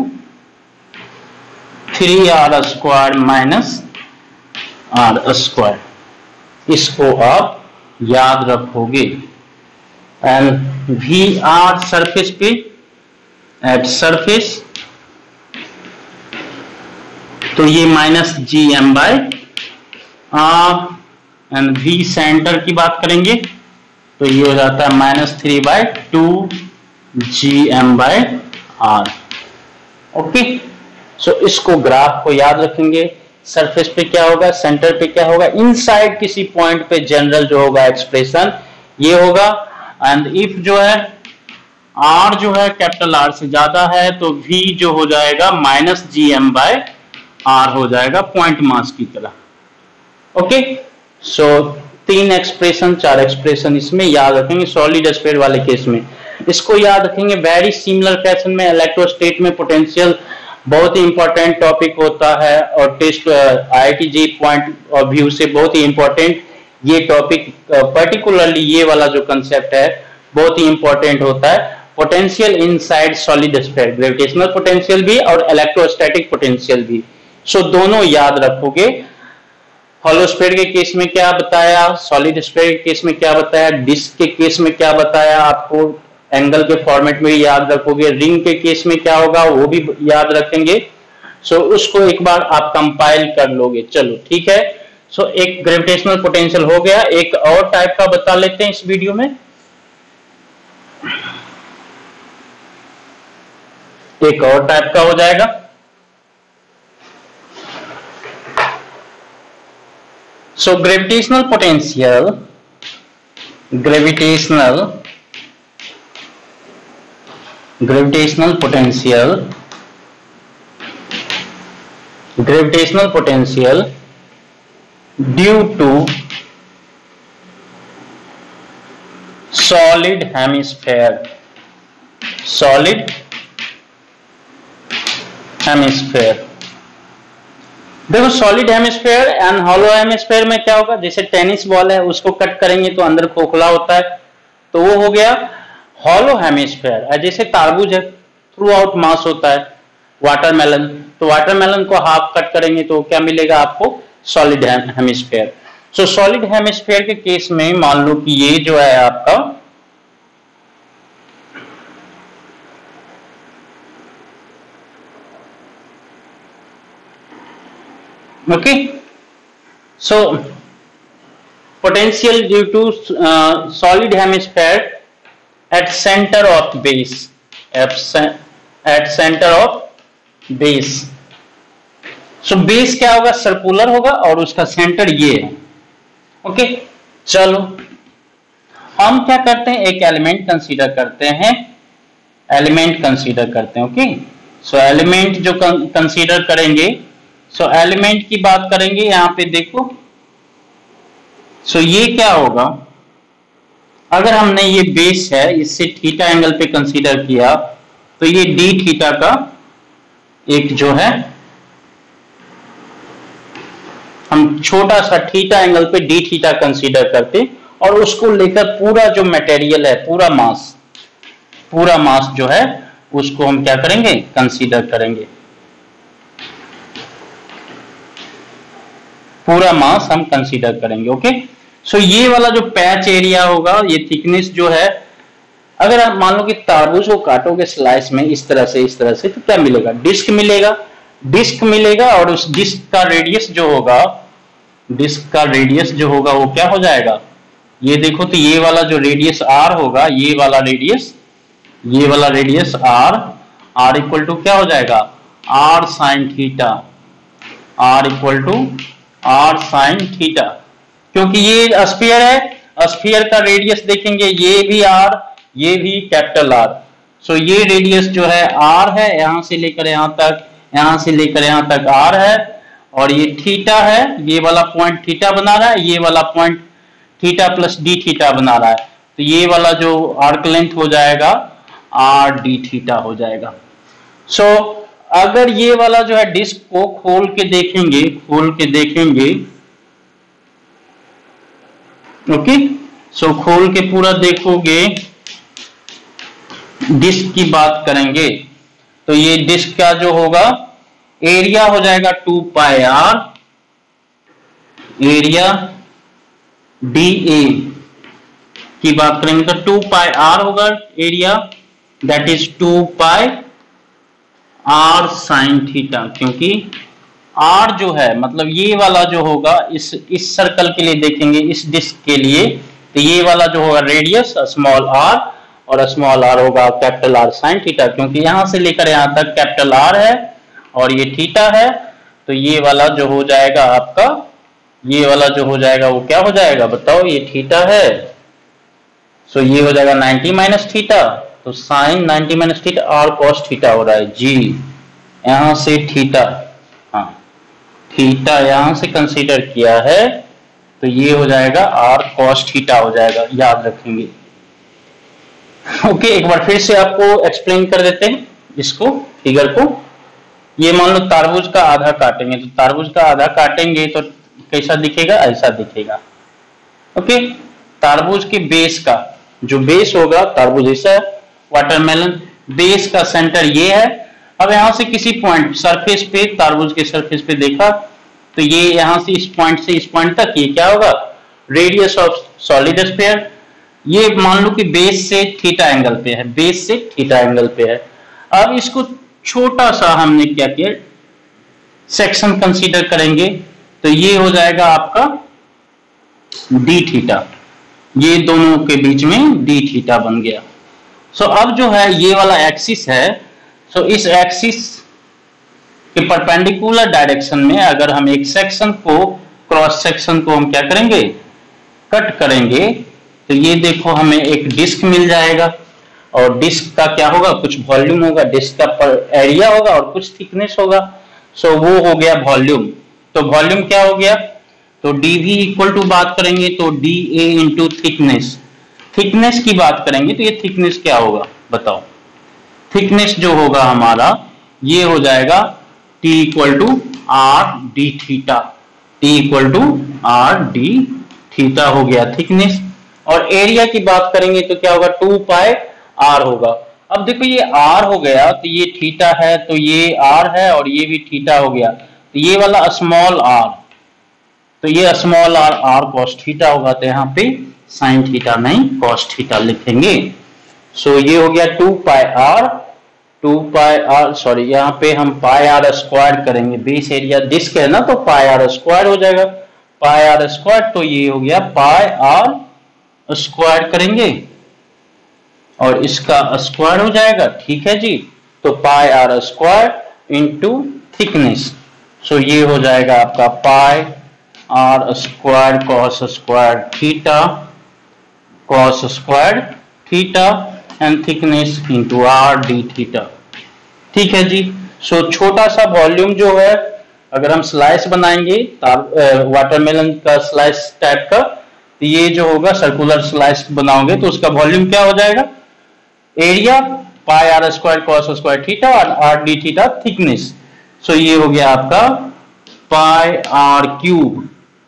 three R square minus R square. इसको आप याद रखोगे। एंड वी आर सरफेस पे एट सरफेस तो ये minus G M by R. And V centre की बात करेंगे तो ये हो जाता है minus three by two G M by R. Okay, so इसको ग्राफ को याद रखेंगे। सरफेस पे क्या होगा, सेंटर पे क्या होगा, इनसाइड किसी पॉइंट पे जनरल जो होगा एक्सप्रेशन ये होगा। एंड इफ जो है आर जो है कैपिटल आर से ज्यादा है तो वी जो हो जाएगा minus G M by R हो जाएगा, पॉइंट मास की तरह। ओके, सो तीन एक्सप्रेशन, चार एक्सप्रेशन इसमें याद रखेंगे सॉलिड स्फीयर वाले केस में। इसको याद रखेंगे वेरी सिमिलर फैशन में इलेक्ट्रोस्टेट में पोटेंशियल बहुत ही इंपॉर्टेंट टॉपिक होता है। और test IIT JEE point of view से बहुत ही इंपॉर्टेंट ये टॉपिक, पर्टिकुलरली ये वाला जो कंसेप्ट है बहुत ही इंपॉर्टेंट होता है। Potential inside solid sphere, gravitational potential भी और इलेक्ट्रोस्टैटिक पोटेंशियल भी। सो so, दोनों याद रखोगे। हॉलो स्फीयर के केस में क्या बताया, सॉलिड स्फीयर के केस में क्या बताया, डिस्क के केस में क्या बताया, आपको एंगल के फॉर्मेट में याद रखोगे। रिंग के केस में क्या होगा वो भी याद रखेंगे। सो so, उसको एक बार आप कंपाइल कर लोगे। चलो ठीक है। सो so, एक ग्रेविटेशनल पोटेंशियल हो गया। एक और टाइप का बता लेते हैं इस वीडियो में। एक और टाइप का हो जाएगा so gravitational potential, gravitational gravitational potential gravitational potential due to solid hemisphere, solid hemisphere. देखो solid hemisphere and hollow hemisphere में क्या होगा, जैसे टेनिस बॉल है उसको कट करेंगे तो अंदर खोखला होता है, तो वो हो गया हॉलो हेमिस्फेयर। जैसे तारबूज है थ्रू आउट मास होता है, वाटरमेलन, तो वाटरमेलन को हाफ कट करेंगे तो क्या मिलेगा आपको, solid hemisphere. So solid hemisphere के केस में मान लो कि ये जो है आपका okay, so potential due to uh, solid hemisphere at center of base, at, at center of base। so base क्या होगा, सर्कुलर होगा और उसका सेंटर ये है। Okay okay? चलो हम क्या करते हैं, एक एलिमेंट कंसीडर करते हैं, एलिमेंट कंसीडर करते हैं। ओके, सो एलिमेंट जो कंसीडर करेंगे, सो so, एलिमेंट की बात करेंगे यहां पे देखो। सो so, ये क्या होगा, अगर हमने ये बेस है इससे थीटा एंगल पे कंसीडर किया तो ये डी थीटा का एक जो है, हम छोटा सा थीटा एंगल पे डी थीटा कंसीडर करते और उसको लेकर पूरा जो मटेरियल है, पूरा मास, पूरा मास जो है उसको हम क्या करेंगे, कंसीडर करेंगे। पूरा मास हम कंसीडर करेंगे। ओके, सो ये वाला जो पैच एरिया होगा, ये थिकनेस जो है, अगर आप मान लो कि तारबूज को काटोगे स्लाइस में इस तरह से, इस तरह से, तो क्या मिलेगा, डिस्क मिलेगा, डिस्क मिलेगा और उस डिस्क का रेडियस जो होगा, डिस्क का रेडियस जो होगा वो क्या हो जाएगा, ये देखो तो ये वाला जो रेडियस आर होगा, ये वाला रेडियस, ये वाला radius R, R equal to क्या हो जाएगा, R sine theta, R equal to R sine theta. क्योंकि ये स्फीयर है, स्फीयर का रेडियस देखेंगे, ये भी आर, ये भी कैपिटल आर। सो ये रेडियस जो है आर है, यहां से लेकर यहां तक, यहां से लेकर यहां तक आर है, और ये थीटा है, ये वाला पॉइंट थीटा बना रहा है, ये वाला point theta plus d theta बना रहा है, तो ये वाला जो आर्क लेंथ हो जाएगा आर डी थीटा हो जाएगा। सो so, अगर ये वाला जो है डिस्क को खोल के देखेंगे, खोल के देखेंगे, ओके, सो खोल के पूरा देखोगे, डिस्क की बात करेंगे तो ये डिस्क का जो होगा एरिया हो जाएगा two pi R, area d A की बात करेंगे तो टू पाई आर होगा area, that is two pi R sine theta. क्योंकि आर जो है मतलब ये वाला जो होगा, इस इस सर्कल के लिए देखेंगे, इस डिस्क के लिए, तो ये वाला जो होगा रेडियस स्मॉल आर और स्मॉल आर होगा कैपिटल आर साइन थीटा। क्योंकि यहां से लेकर यहां तक कैपिटल आर है और ये थीटा है, तो ये वाला जो हो जाएगा आपका, ये वाला जो हो जाएगा वो क्या हो जाएगा बताओ, ये थीटा है, सो ये हो जाएगा नाइंटी माइनस थीटा, तो साइन नाइंटी माइनस थीटा और कॉस थीटा हो रहा है जी, यहां से थीटा, हाँ थीटा यहां से कंसीडर किया है तो ये हो जाएगा आर कॉस थीटा हो जाएगा, याद रखेंगे। ओके, एक बार फिर से आपको एक्सप्लेन कर देते हैं इसको, फिगर को। ये मान लो तारबूज का आधा काटेंगे, तो तारबूज का आधा काटेंगे तो कैसा दिखेगा, ऐसा दिखेगा। ओके, तारबूज के बेस का जो बेस होगा, तारबूज ऐसा है, वाटरमेलन। बेस का सेंटर ये है। अब यहां से किसी पॉइंट सरफेस पे, तरबूज के सरफेस पे देखा तो ये यहां से इस पॉइंट से इस पॉइंट तक ये क्या होगा, रेडियस ऑफ सॉलिड स्फीयर। ये मान लो कि बेस से थीटा एंगल पे है, बेस से थीटा एंगल पे है। अब इसको छोटा सा हमने क्या किया, सेक्शन कंसीडर करेंगे तो ये हो जाएगा आपका डी थीटा, ये दोनों के बीच में डी थीटा बन गया। सो so, अब जो है ये वाला एक्सिस है, सो so, इस एक्सिस के परपेंडिकुलर डायरेक्शन में अगर हम एक सेक्शन को, क्रॉस सेक्शन को हम क्या करेंगे, कट करेंगे, तो ये देखो हमें एक डिस्क मिल जाएगा। और डिस्क का क्या होगा, कुछ वॉल्यूम होगा, डिस्क का एरिया होगा और कुछ थिकनेस होगा। सो so, वो हो गया वॉल्यूम। तो वॉल्यूम क्या हो गया, तो dv इक्वल टू बात करेंगे तो da इंटू थिकनेस। थिकनेस की बात करेंगे तो ये थिकनेस क्या होगा बताओ, थिकनेस जो होगा हमारा ये हो जाएगा t equal to R d theta, t equal to R d theta हो गया थिकनेस। और एरिया की बात करेंगे तो क्या होगा, टू पाई आर होगा। अब देखो ये r हो गया तो ये थीटा है, तो ये r है और ये भी थीटा हो गया, तो ये वाला स्मॉल r, तो ये small r r cos theta होगा, तो यहाँ पे साइन थीटा नहीं cos थीटा लिखेंगे। सो ये हो गया two pi R, two pi R sorry यहाँ पे हम पाई आर स्क्वायर करेंगे, बेस एरिया डिस्क है ना तो पाई आर स्क्वायर हो जाएगा, पाई आर स्क्वायर, तो ये हो गया पाई आर स्क्वायर करेंगे और इसका स्क्वायर हो जाएगा, ठीक है जी। तो pi R square into thickness, so ये हो जाएगा आपका pi R square cos square theta, cos square theta and thickness into R d theta, ठीक है जी। सो so, छोटा सा वॉल्यूम जो है, अगर हम स्लाइस बनाएंगे वाटरमेलन का स्लाइस टाइप का, तो ये जो होगा सर्कुलर स्लाइस बनाओगे तो उसका वॉल्यूम क्या हो जाएगा, area pi R square cos square theta और R d theta thickness. So ये हो गया आपका pi R cube,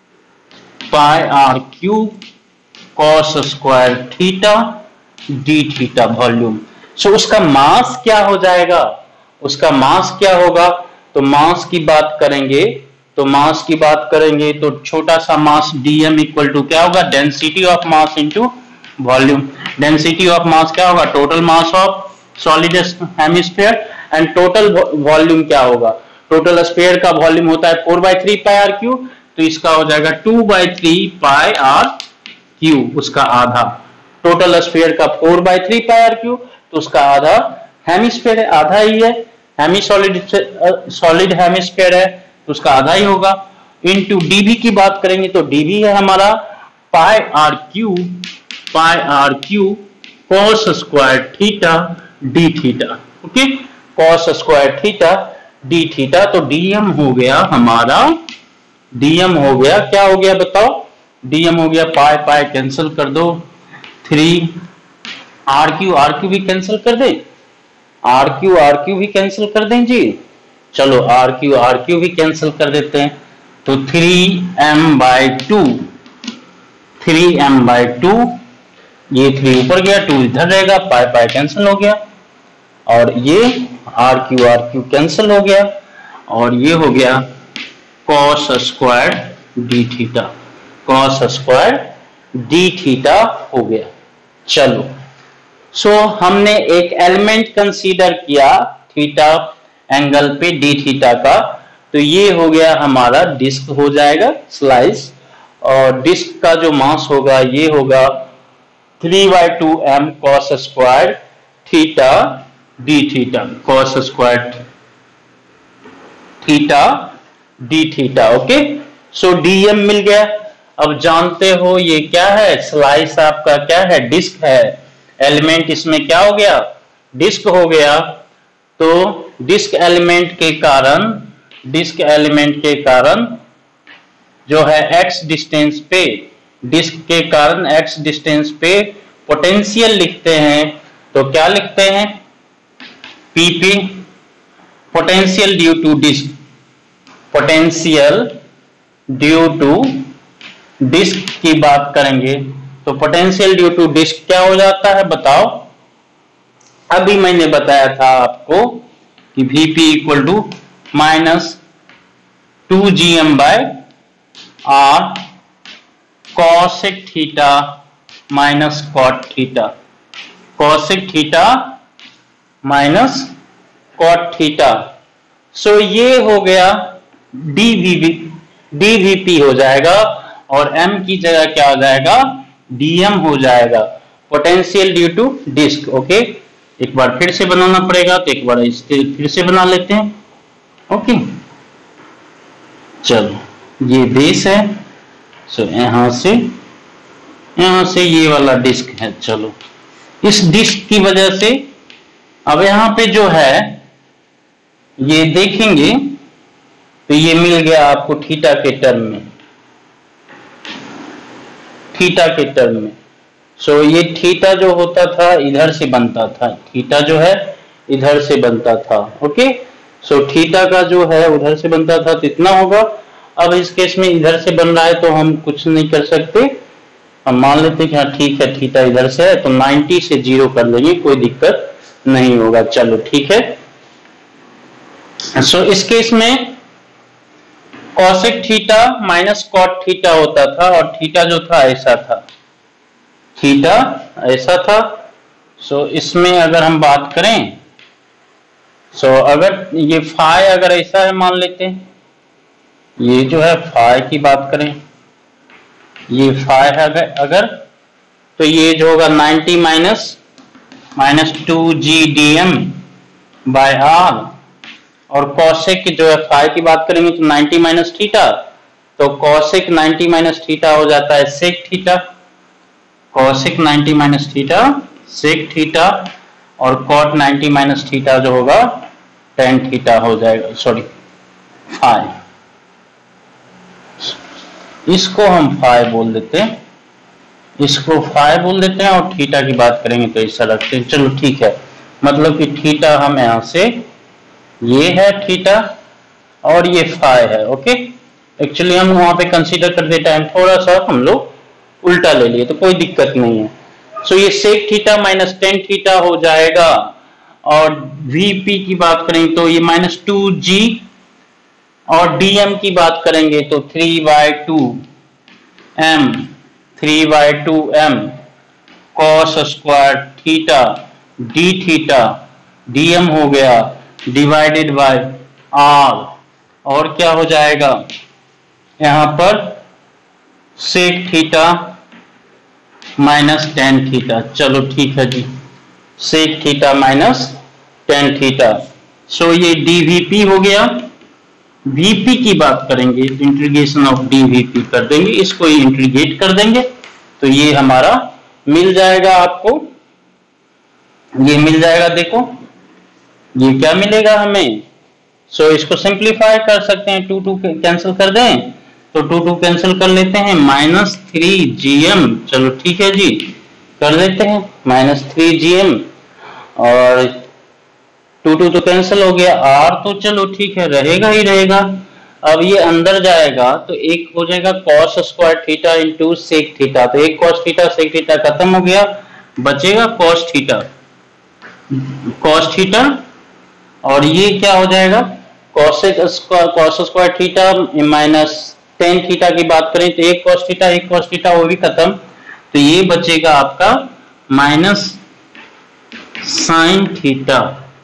pi R cube cos square theta D theta volume. So उसका मास क्या हो जाएगा, उसका मास क्या होगा, तो मास की बात करेंगे तो मास की बात करेंगे तो छोटा सा मास dm इक्वल टू क्या होगा, density of mass into volume. Density of mass क्या होगा, total mass of solid hemisphere, and total volume क्या होगा, टोटल स्फीयर का वॉल्यूम होता है four by three pi R cube, तो इसका हो जाएगा two by three pi R cube, उसका आधा। टोटल स्फीयर का four by three pi R cube, तो उसका आधा हेमिस्फीयर है, आधा ही है, हेमी सॉलिड सॉलिड हेमिस्फीयर है तो उसका आधा ही होगा। इनटू डीवी की बात करेंगे तो डीवी है हमारा pi R cube, pi R cube cos square theta D theta, okay, cos square theta D theta. तो डीएम हो गया हमारा, डीएम हो गया क्या हो गया बताओ, डीएम हो गया पाई पाई कैंसिल कर दो, three R Q R Q भी कैंसिल कर दे, आर क्यू आर क्यू भी कैंसिल कर दें जी, चलो आर क्यू आर क्यू भी कैंसिल कर देते हैं, तो three M by two, three M by two, ये थ्री ऊपर गया, टू इधर रहेगा, पाई पाई कैंसिल हो गया, और ये R Q R Q cancel हो गया, और ये हो गया cos square D theta, cos square D theta हो गया। चलो सो so, हमने एक एलिमेंट कंसीडर किया थीटा एंगल पे डी थीटा का, तो ये हो गया हमारा डिस्क हो जाएगा स्लाइस, और डिस्क का जो मास होगा ये होगा three by two M cos square theta D theta, cos square theta D theta, okay. So DM मिल गया। अब जानते हो ये क्या है, स्लाइस आपका क्या है, डिस्क है, एलिमेंट इसमें क्या हो गया, डिस्क हो गया। तो डिस्क एलिमेंट के कारण, डिस्क एलिमेंट के कारण जो है x डिस्टेंस पे, डिस्क के कारण x डिस्टेंस पे पोटेंशियल लिखते हैं, तो क्या लिखते हैं, PP, potential due to disc, potential due to disc की बात करेंगे तो पोटेंशियल ड्यू टू डिस्क क्या हो जाता है बताओ, अभी मैंने बताया था आपको कि VP equal to minus two G M by R cosec theta minus cot theta, cosec theta minus cot theta. So ये हो गया डीवीपी, डीवीपी हो जाएगा और एम की जगह क्या हो जाएगा, डीएम हो जाएगा, potential due to disc. Okay, एक बार फिर से बनाना पड़ेगा, तो एक बार इससे फिर से बना लेते हैं। ओके, चलो ये बेस है, सो यहां से यहां से ये वाला डिस्क है। चलो इस डिस्क की वजह से अब यहां पे जो है ये देखेंगे तो ये मिल गया आपको थीटा के टर्म में, थीटा के टर्म में। सो ये थीटा जो होता था इधर से बनता था, थीटा जो है इधर से बनता था। ओके, सो थीटा का जो है उधर से बनता था तो इतना होगा। अब इस केस में इधर से बन रहा है तो हम कुछ नहीं कर सकते, हम मान लेते हैं कि हाँ ठीक है थीटा इधर से है तो नब्बे से जीरो कर लेंगे, कोई दिक्कत नहीं होगा। चलो ठीक है। सो इस केस में cosec theta minus cot theta होता था और थीटा जो था ऐसा था, थीटा ऐसा था। सो इसमें अगर हम बात करें, सो अगर ये फाई अगर ऐसा है मान लेते हैं, ये जो है फाई की बात करें, ये फाई है अगर अगर तो ये जो होगा नब्बे minus minus two G D M by R, और कॉसेक जो है फाई की बात करेंगे तो नब्बे माइनस थीटा, तो कॉसेक नब्बे माइनस थीटा हो जाता है सेक थीटा, कॉसेक नब्बे माइनस थीटा सेक थीटा, और कॉट नब्बे माइनस थीटा जो होगा टेन थीटा हो जाएगा, सॉरी फाई, इसको हम फाई बोल देते हैं, इसको फाई बोल देते हैं और थीटा की बात करेंगे तो ऐसा रखते हैं। चलो ठीक है, मतलब कि थीटा हम यहां से, ये है थीटा और ये फाई है। ओके, एक्चुअली हम वहां पे कंसीडर करते टाइम थोड़ा सा हम लोग उल्टा ले लिए तो कोई दिक्कत नहीं है। सो ये sec theta minus tan theta हो जाएगा, और वीपी की बात करेंगे तो ये माइनस टू जी, और डीएम की बात करेंगे तो three by two M, three by two M cos square theta D theta, DM हो गया डिवाइडेड बाय आर, और क्या हो जाएगा यहां पर sec theta minus tan theta. चलो ठीक है जी, sec theta minus tan theta. So ये डीवीपी हो गया। वीपी की बात करेंगे तो इंटीग्रेशन ऑफ डीवीपी कर देंगे, इसको इंटीग्रेट कर देंगे तो ये हमारा मिल जाएगा, आपको ये मिल जाएगा। देखो ये क्या मिलेगा हमें, सो so, इसको सिंप्लीफाई कर सकते हैं, टू टू कैंसिल कर दें तो टू टू कैंसिल कर लेते हैं, माइनस थ्री जी एम। चलो ठीक है जी, कर देते हैं माइनस थ्री जी एम, और टू टू तो कैंसिल हो गया, आर तो चलो ठीक है रहेगा ही रहेगा। अब ये अंदर जाएगा तो एक हो जाएगा cos square theta into sec theta, तो एक कॉस थीटा सेक थीटा खत्म हो गया, बचेगा कॉस थीटा, कॉस थीटा, और ये क्या हो जाएगा cosec square, cos square theta minus tan theta की बात करें तो एक कॉस थीटा एक कॉस थीटा वो भी खत्म, तो ये बचेगा आपका minus sine theta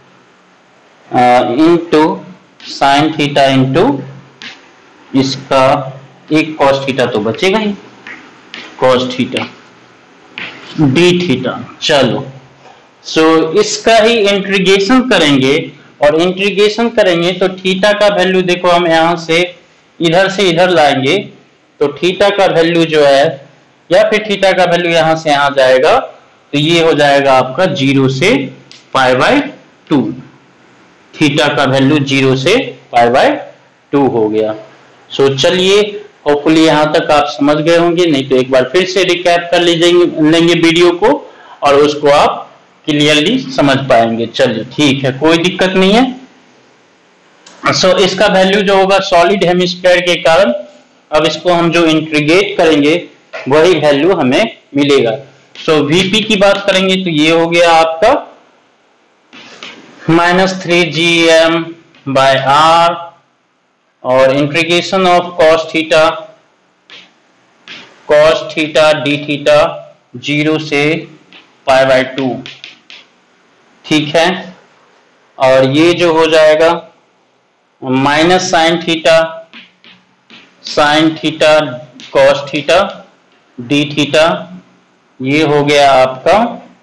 into sine theta into इसका एक कॉस थीटा तो बचेगा ही, कॉस थीटा डी थीटा। चलो सो so, इसका ही इंटीग्रेशन करेंगे, और इंटीग्रेशन करेंगे तो थीटा का वैल्यू देखो हम यहां से इधर से इधर लाएंगे तो थीटा का वैल्यू जो है, या फिर थीटा का वैल्यू यहां से यहां जाएगा तो ये हो जाएगा आपका जीरो से पाई बाय टू, थीटा का वैल्यू जीरो से पाई बाय टू हो गया। सो so, चलिए होपफुली यहां तक आप समझ गए होंगे, नहीं तो एक बार फिर से रिकैप कर लीजिए लेंगे वीडियो को और उसको आप क्लियरली समझ पाएंगे। चलिए ठीक है, कोई दिक्कत नहीं है। सो so, इसका वैल्यू जो होगा सॉलिड हेमिस्फीयर के कारण, अब इसको हम जो इंटीग्रेट करेंगे वही वैल्यू हमें मिलेगा। सो so, वीपी की बात करेंगे तो ये हो गया आपका minus three G M by R, और integration of cos theta cos theta D theta zero से पाई बाय टू, ठीक है। और ये जो हो जाएगा minus sine theta sine theta cos theta D theta, ये हो गया आपका,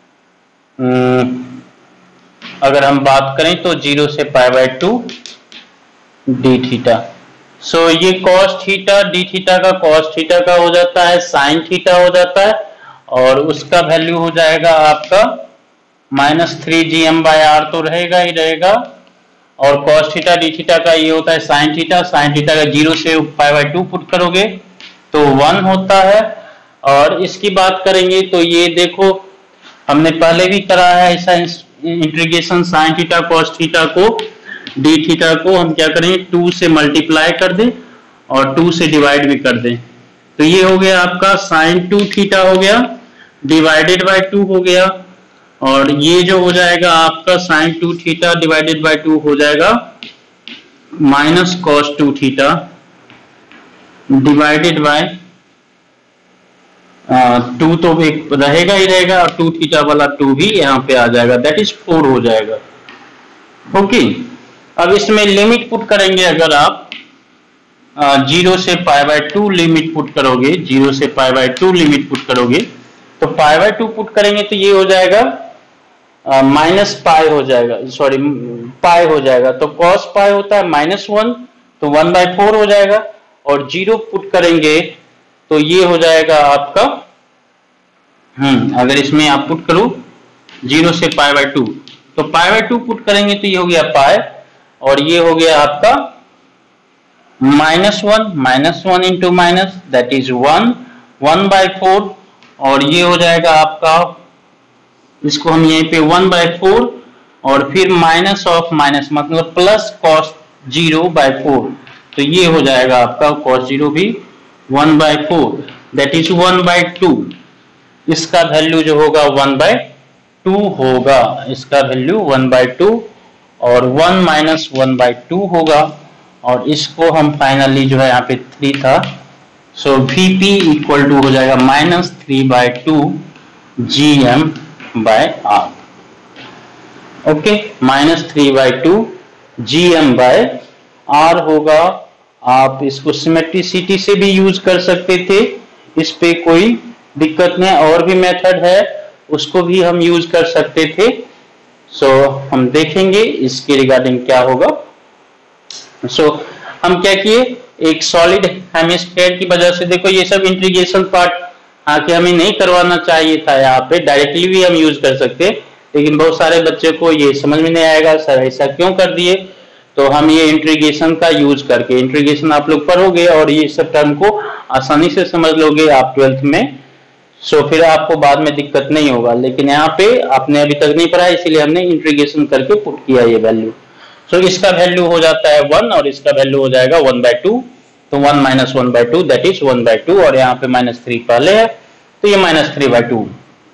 अगर हम बात करें तो जीरो से pi by two D theta. So ये कॉस थीटा डी थीटा का कॉस थीटा का हो जाता है साइन थीटा हो जाता है, और उसका वैल्यू हो जाएगा आपका minus three G M by R तो रहेगा ही रहेगा, और कॉस थीटा डी थीटा का ये होता है साइन थीटा साइन थीटा का जीरो से पाई बाय टू पुट करोगे तो वन होता है। और इसकी बात करेंगे तो ये देखो हमने पहले भी करा है ऐसा integration, sine theta cos theta को डी थीटा को हम क्या करेंगे टू से मल्टीप्लाई कर दें और टू से डिवाइड भी कर दें, तो ये हो गया आपका साइन टू थीटा हो गया डिवाइडेड बाय टू हो गया, और ये जो हो जाएगा आपका sine two theta divided by two हो जाएगा minus cos two theta divided by two, तो एक रहेगा ही रहेगा और टू थीटा वाला टू भी यहाँ पे आ जाएगा, दैट इज फोर हो जाएगा। ओके, अब इसमें लिमिट पुट करेंगे, अगर आप जीरो से pi by two limit put करोगे जीरो से pi by two limit put करोगे तो पाई बाय टू पुट करेंगे तो ये हो जाएगा माइनस पाई हो जाएगा, सॉरी पाई हो जाएगा, तो कॉस पाई होता है माइनस वन, तो वन बाय फोर हो जाएगा, और जीरो पुट करेंगे तो ये हो जाएगा आपका, हम्म अगर इसमें आप पुट करो जीरो से पाई बाय टू तो पाई बाय टू पुट करेंगे तो ये हो गया पाई, और ये हो गया आपका minus one minus one into minus that is one one by four, और ये हो जाएगा आपका, इसको हम यहीं पे वन बाय फोर और फिर माइनस ऑफ माइनस मतलब plus cos zero by four, तो ये हो जाएगा आपका कॉस जीरो भी one by four that is one by two, इसका वैल्यू जो होगा वन बाय टू होगा, इसका वैल्यू वन बाय टू और one minus one by two होगा, और इसको हम फाइनली जो है यहाँ पे थ्री था, so V P equal to हो जाएगा minus three by two G M by R. Okay, minus three by two G M by R होगा। आप इसको सिमेट्रिसिटी से भी यूज कर सकते थे, इस पे कोई दिक्कत नहीं, और भी मेथड है उसको भी हम यूज कर सकते थे। सो so, हम देखेंगे इसके रिगार्डिंग क्या होगा। सो so, हम क्या किए, एक सॉलिड हेमिस्फीयर की वजह से, देखो ये सब इंटीग्रेशन पार्ट आके हमें नहीं करवाना चाहिए था, यहाँ पे डायरेक्टली भी हम यूज कर सकते, लेकिन बहुत सारे बच्चे को ये समझ में नहीं आएगा सर ऐसा क्यों कर दिए, तो हम ये इंटीग्रेशन का यूज करके, इंटीग्रेशन आप लोग पढ़ोगे और ये सब टर्म को आसानी से समझ लोगे आप ट्वेल्थ में, सो फिर आपको बाद में दिक्कत नहीं होगा। लेकिन यहाँ पे आपने अभी तक नहीं पढ़ा, इसीलिए हमने इंटीग्रेशन करके पुट किया ये वैल्यू। सो इसका वैल्यू हो जाता है वन और इसका वैल्यू हो जाएगा वन बाय टू, तो one minus one by two that is one by two, और यहाँ पे माइनस थ्री पहले है तो ये minus three by two.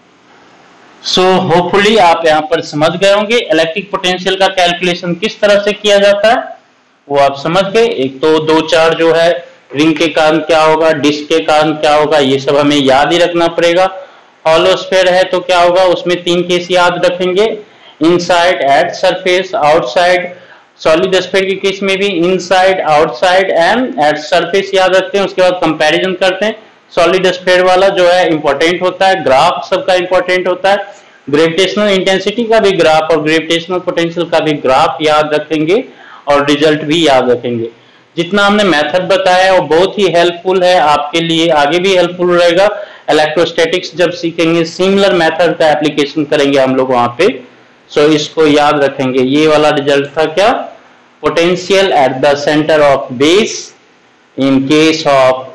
So hopefully आप यहाँ पर समझ गए होंगे इलेक्ट्रिक पोटेंशियल का कैलकुलेशन किस तरह से किया जाता है, वो आप समझ गए। एक तो दो चार जो है रिंग के कारण क्या होगा, डिस्क के कारण क्या होगा, ये सब हमें याद ही रखना पड़ेगा। हॉलो स्फीयर है तो क्या होगा, उसमें तीन केस याद रखेंगे, inside, at surface, outside. Solid sphere के केस में भी inside, outside and at surface याद रखते हैं। उसके बाद कंपैरिजन करते हैं, सॉलिड स्फीयर वाला जो है इंपॉर्टेंट होता है, ग्राफ सबका इंपॉर्टेंट होता है, ग्रेविटेशनल इंटेंसिटी का भी ग्राफ और ग्रेविटेशनल पोटेंशियल का भी ग्राफ याद रखेंगे और रिजल्ट भी याद रखेंगे। जितना हमने मेथड बताया वो बहुत ही हेल्पफुल है आपके लिए, आगे भी हेल्पफुल रहेगा। इलेक्ट्रोस्टैटिक्स जब सीखेंगे सिमिलर मेथड का एप्लीकेशन करेंगे हम लोग वहां पे, सो इसको याद रखेंगे। ये वाला रिजल्ट था क्या, potential at the centre of base in case of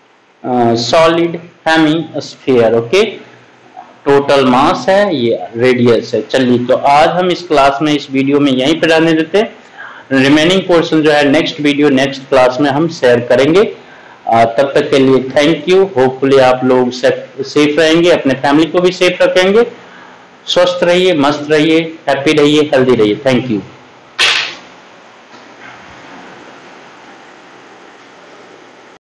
solid hemisphere. Okay, total mass है, ये रेडियस है। चलिए तो आज हम इस क्लास में, इस वीडियो में यहीं पे रहने देते हैं। रिमेनिंग पोर्शन जो है नेक्स्ट वीडियो नेक्स्ट क्लास में हम शेयर करेंगे। आ, तब तक के लिए थैंक यू। होपफुली आप लोग सेफ रहेंगे, अपने फैमिली को भी सेफ रखेंगे। स्वस्थ रहिए, मस्त रहिए, हैप्पी रहिए, हेल्दी रहिए। Thank you.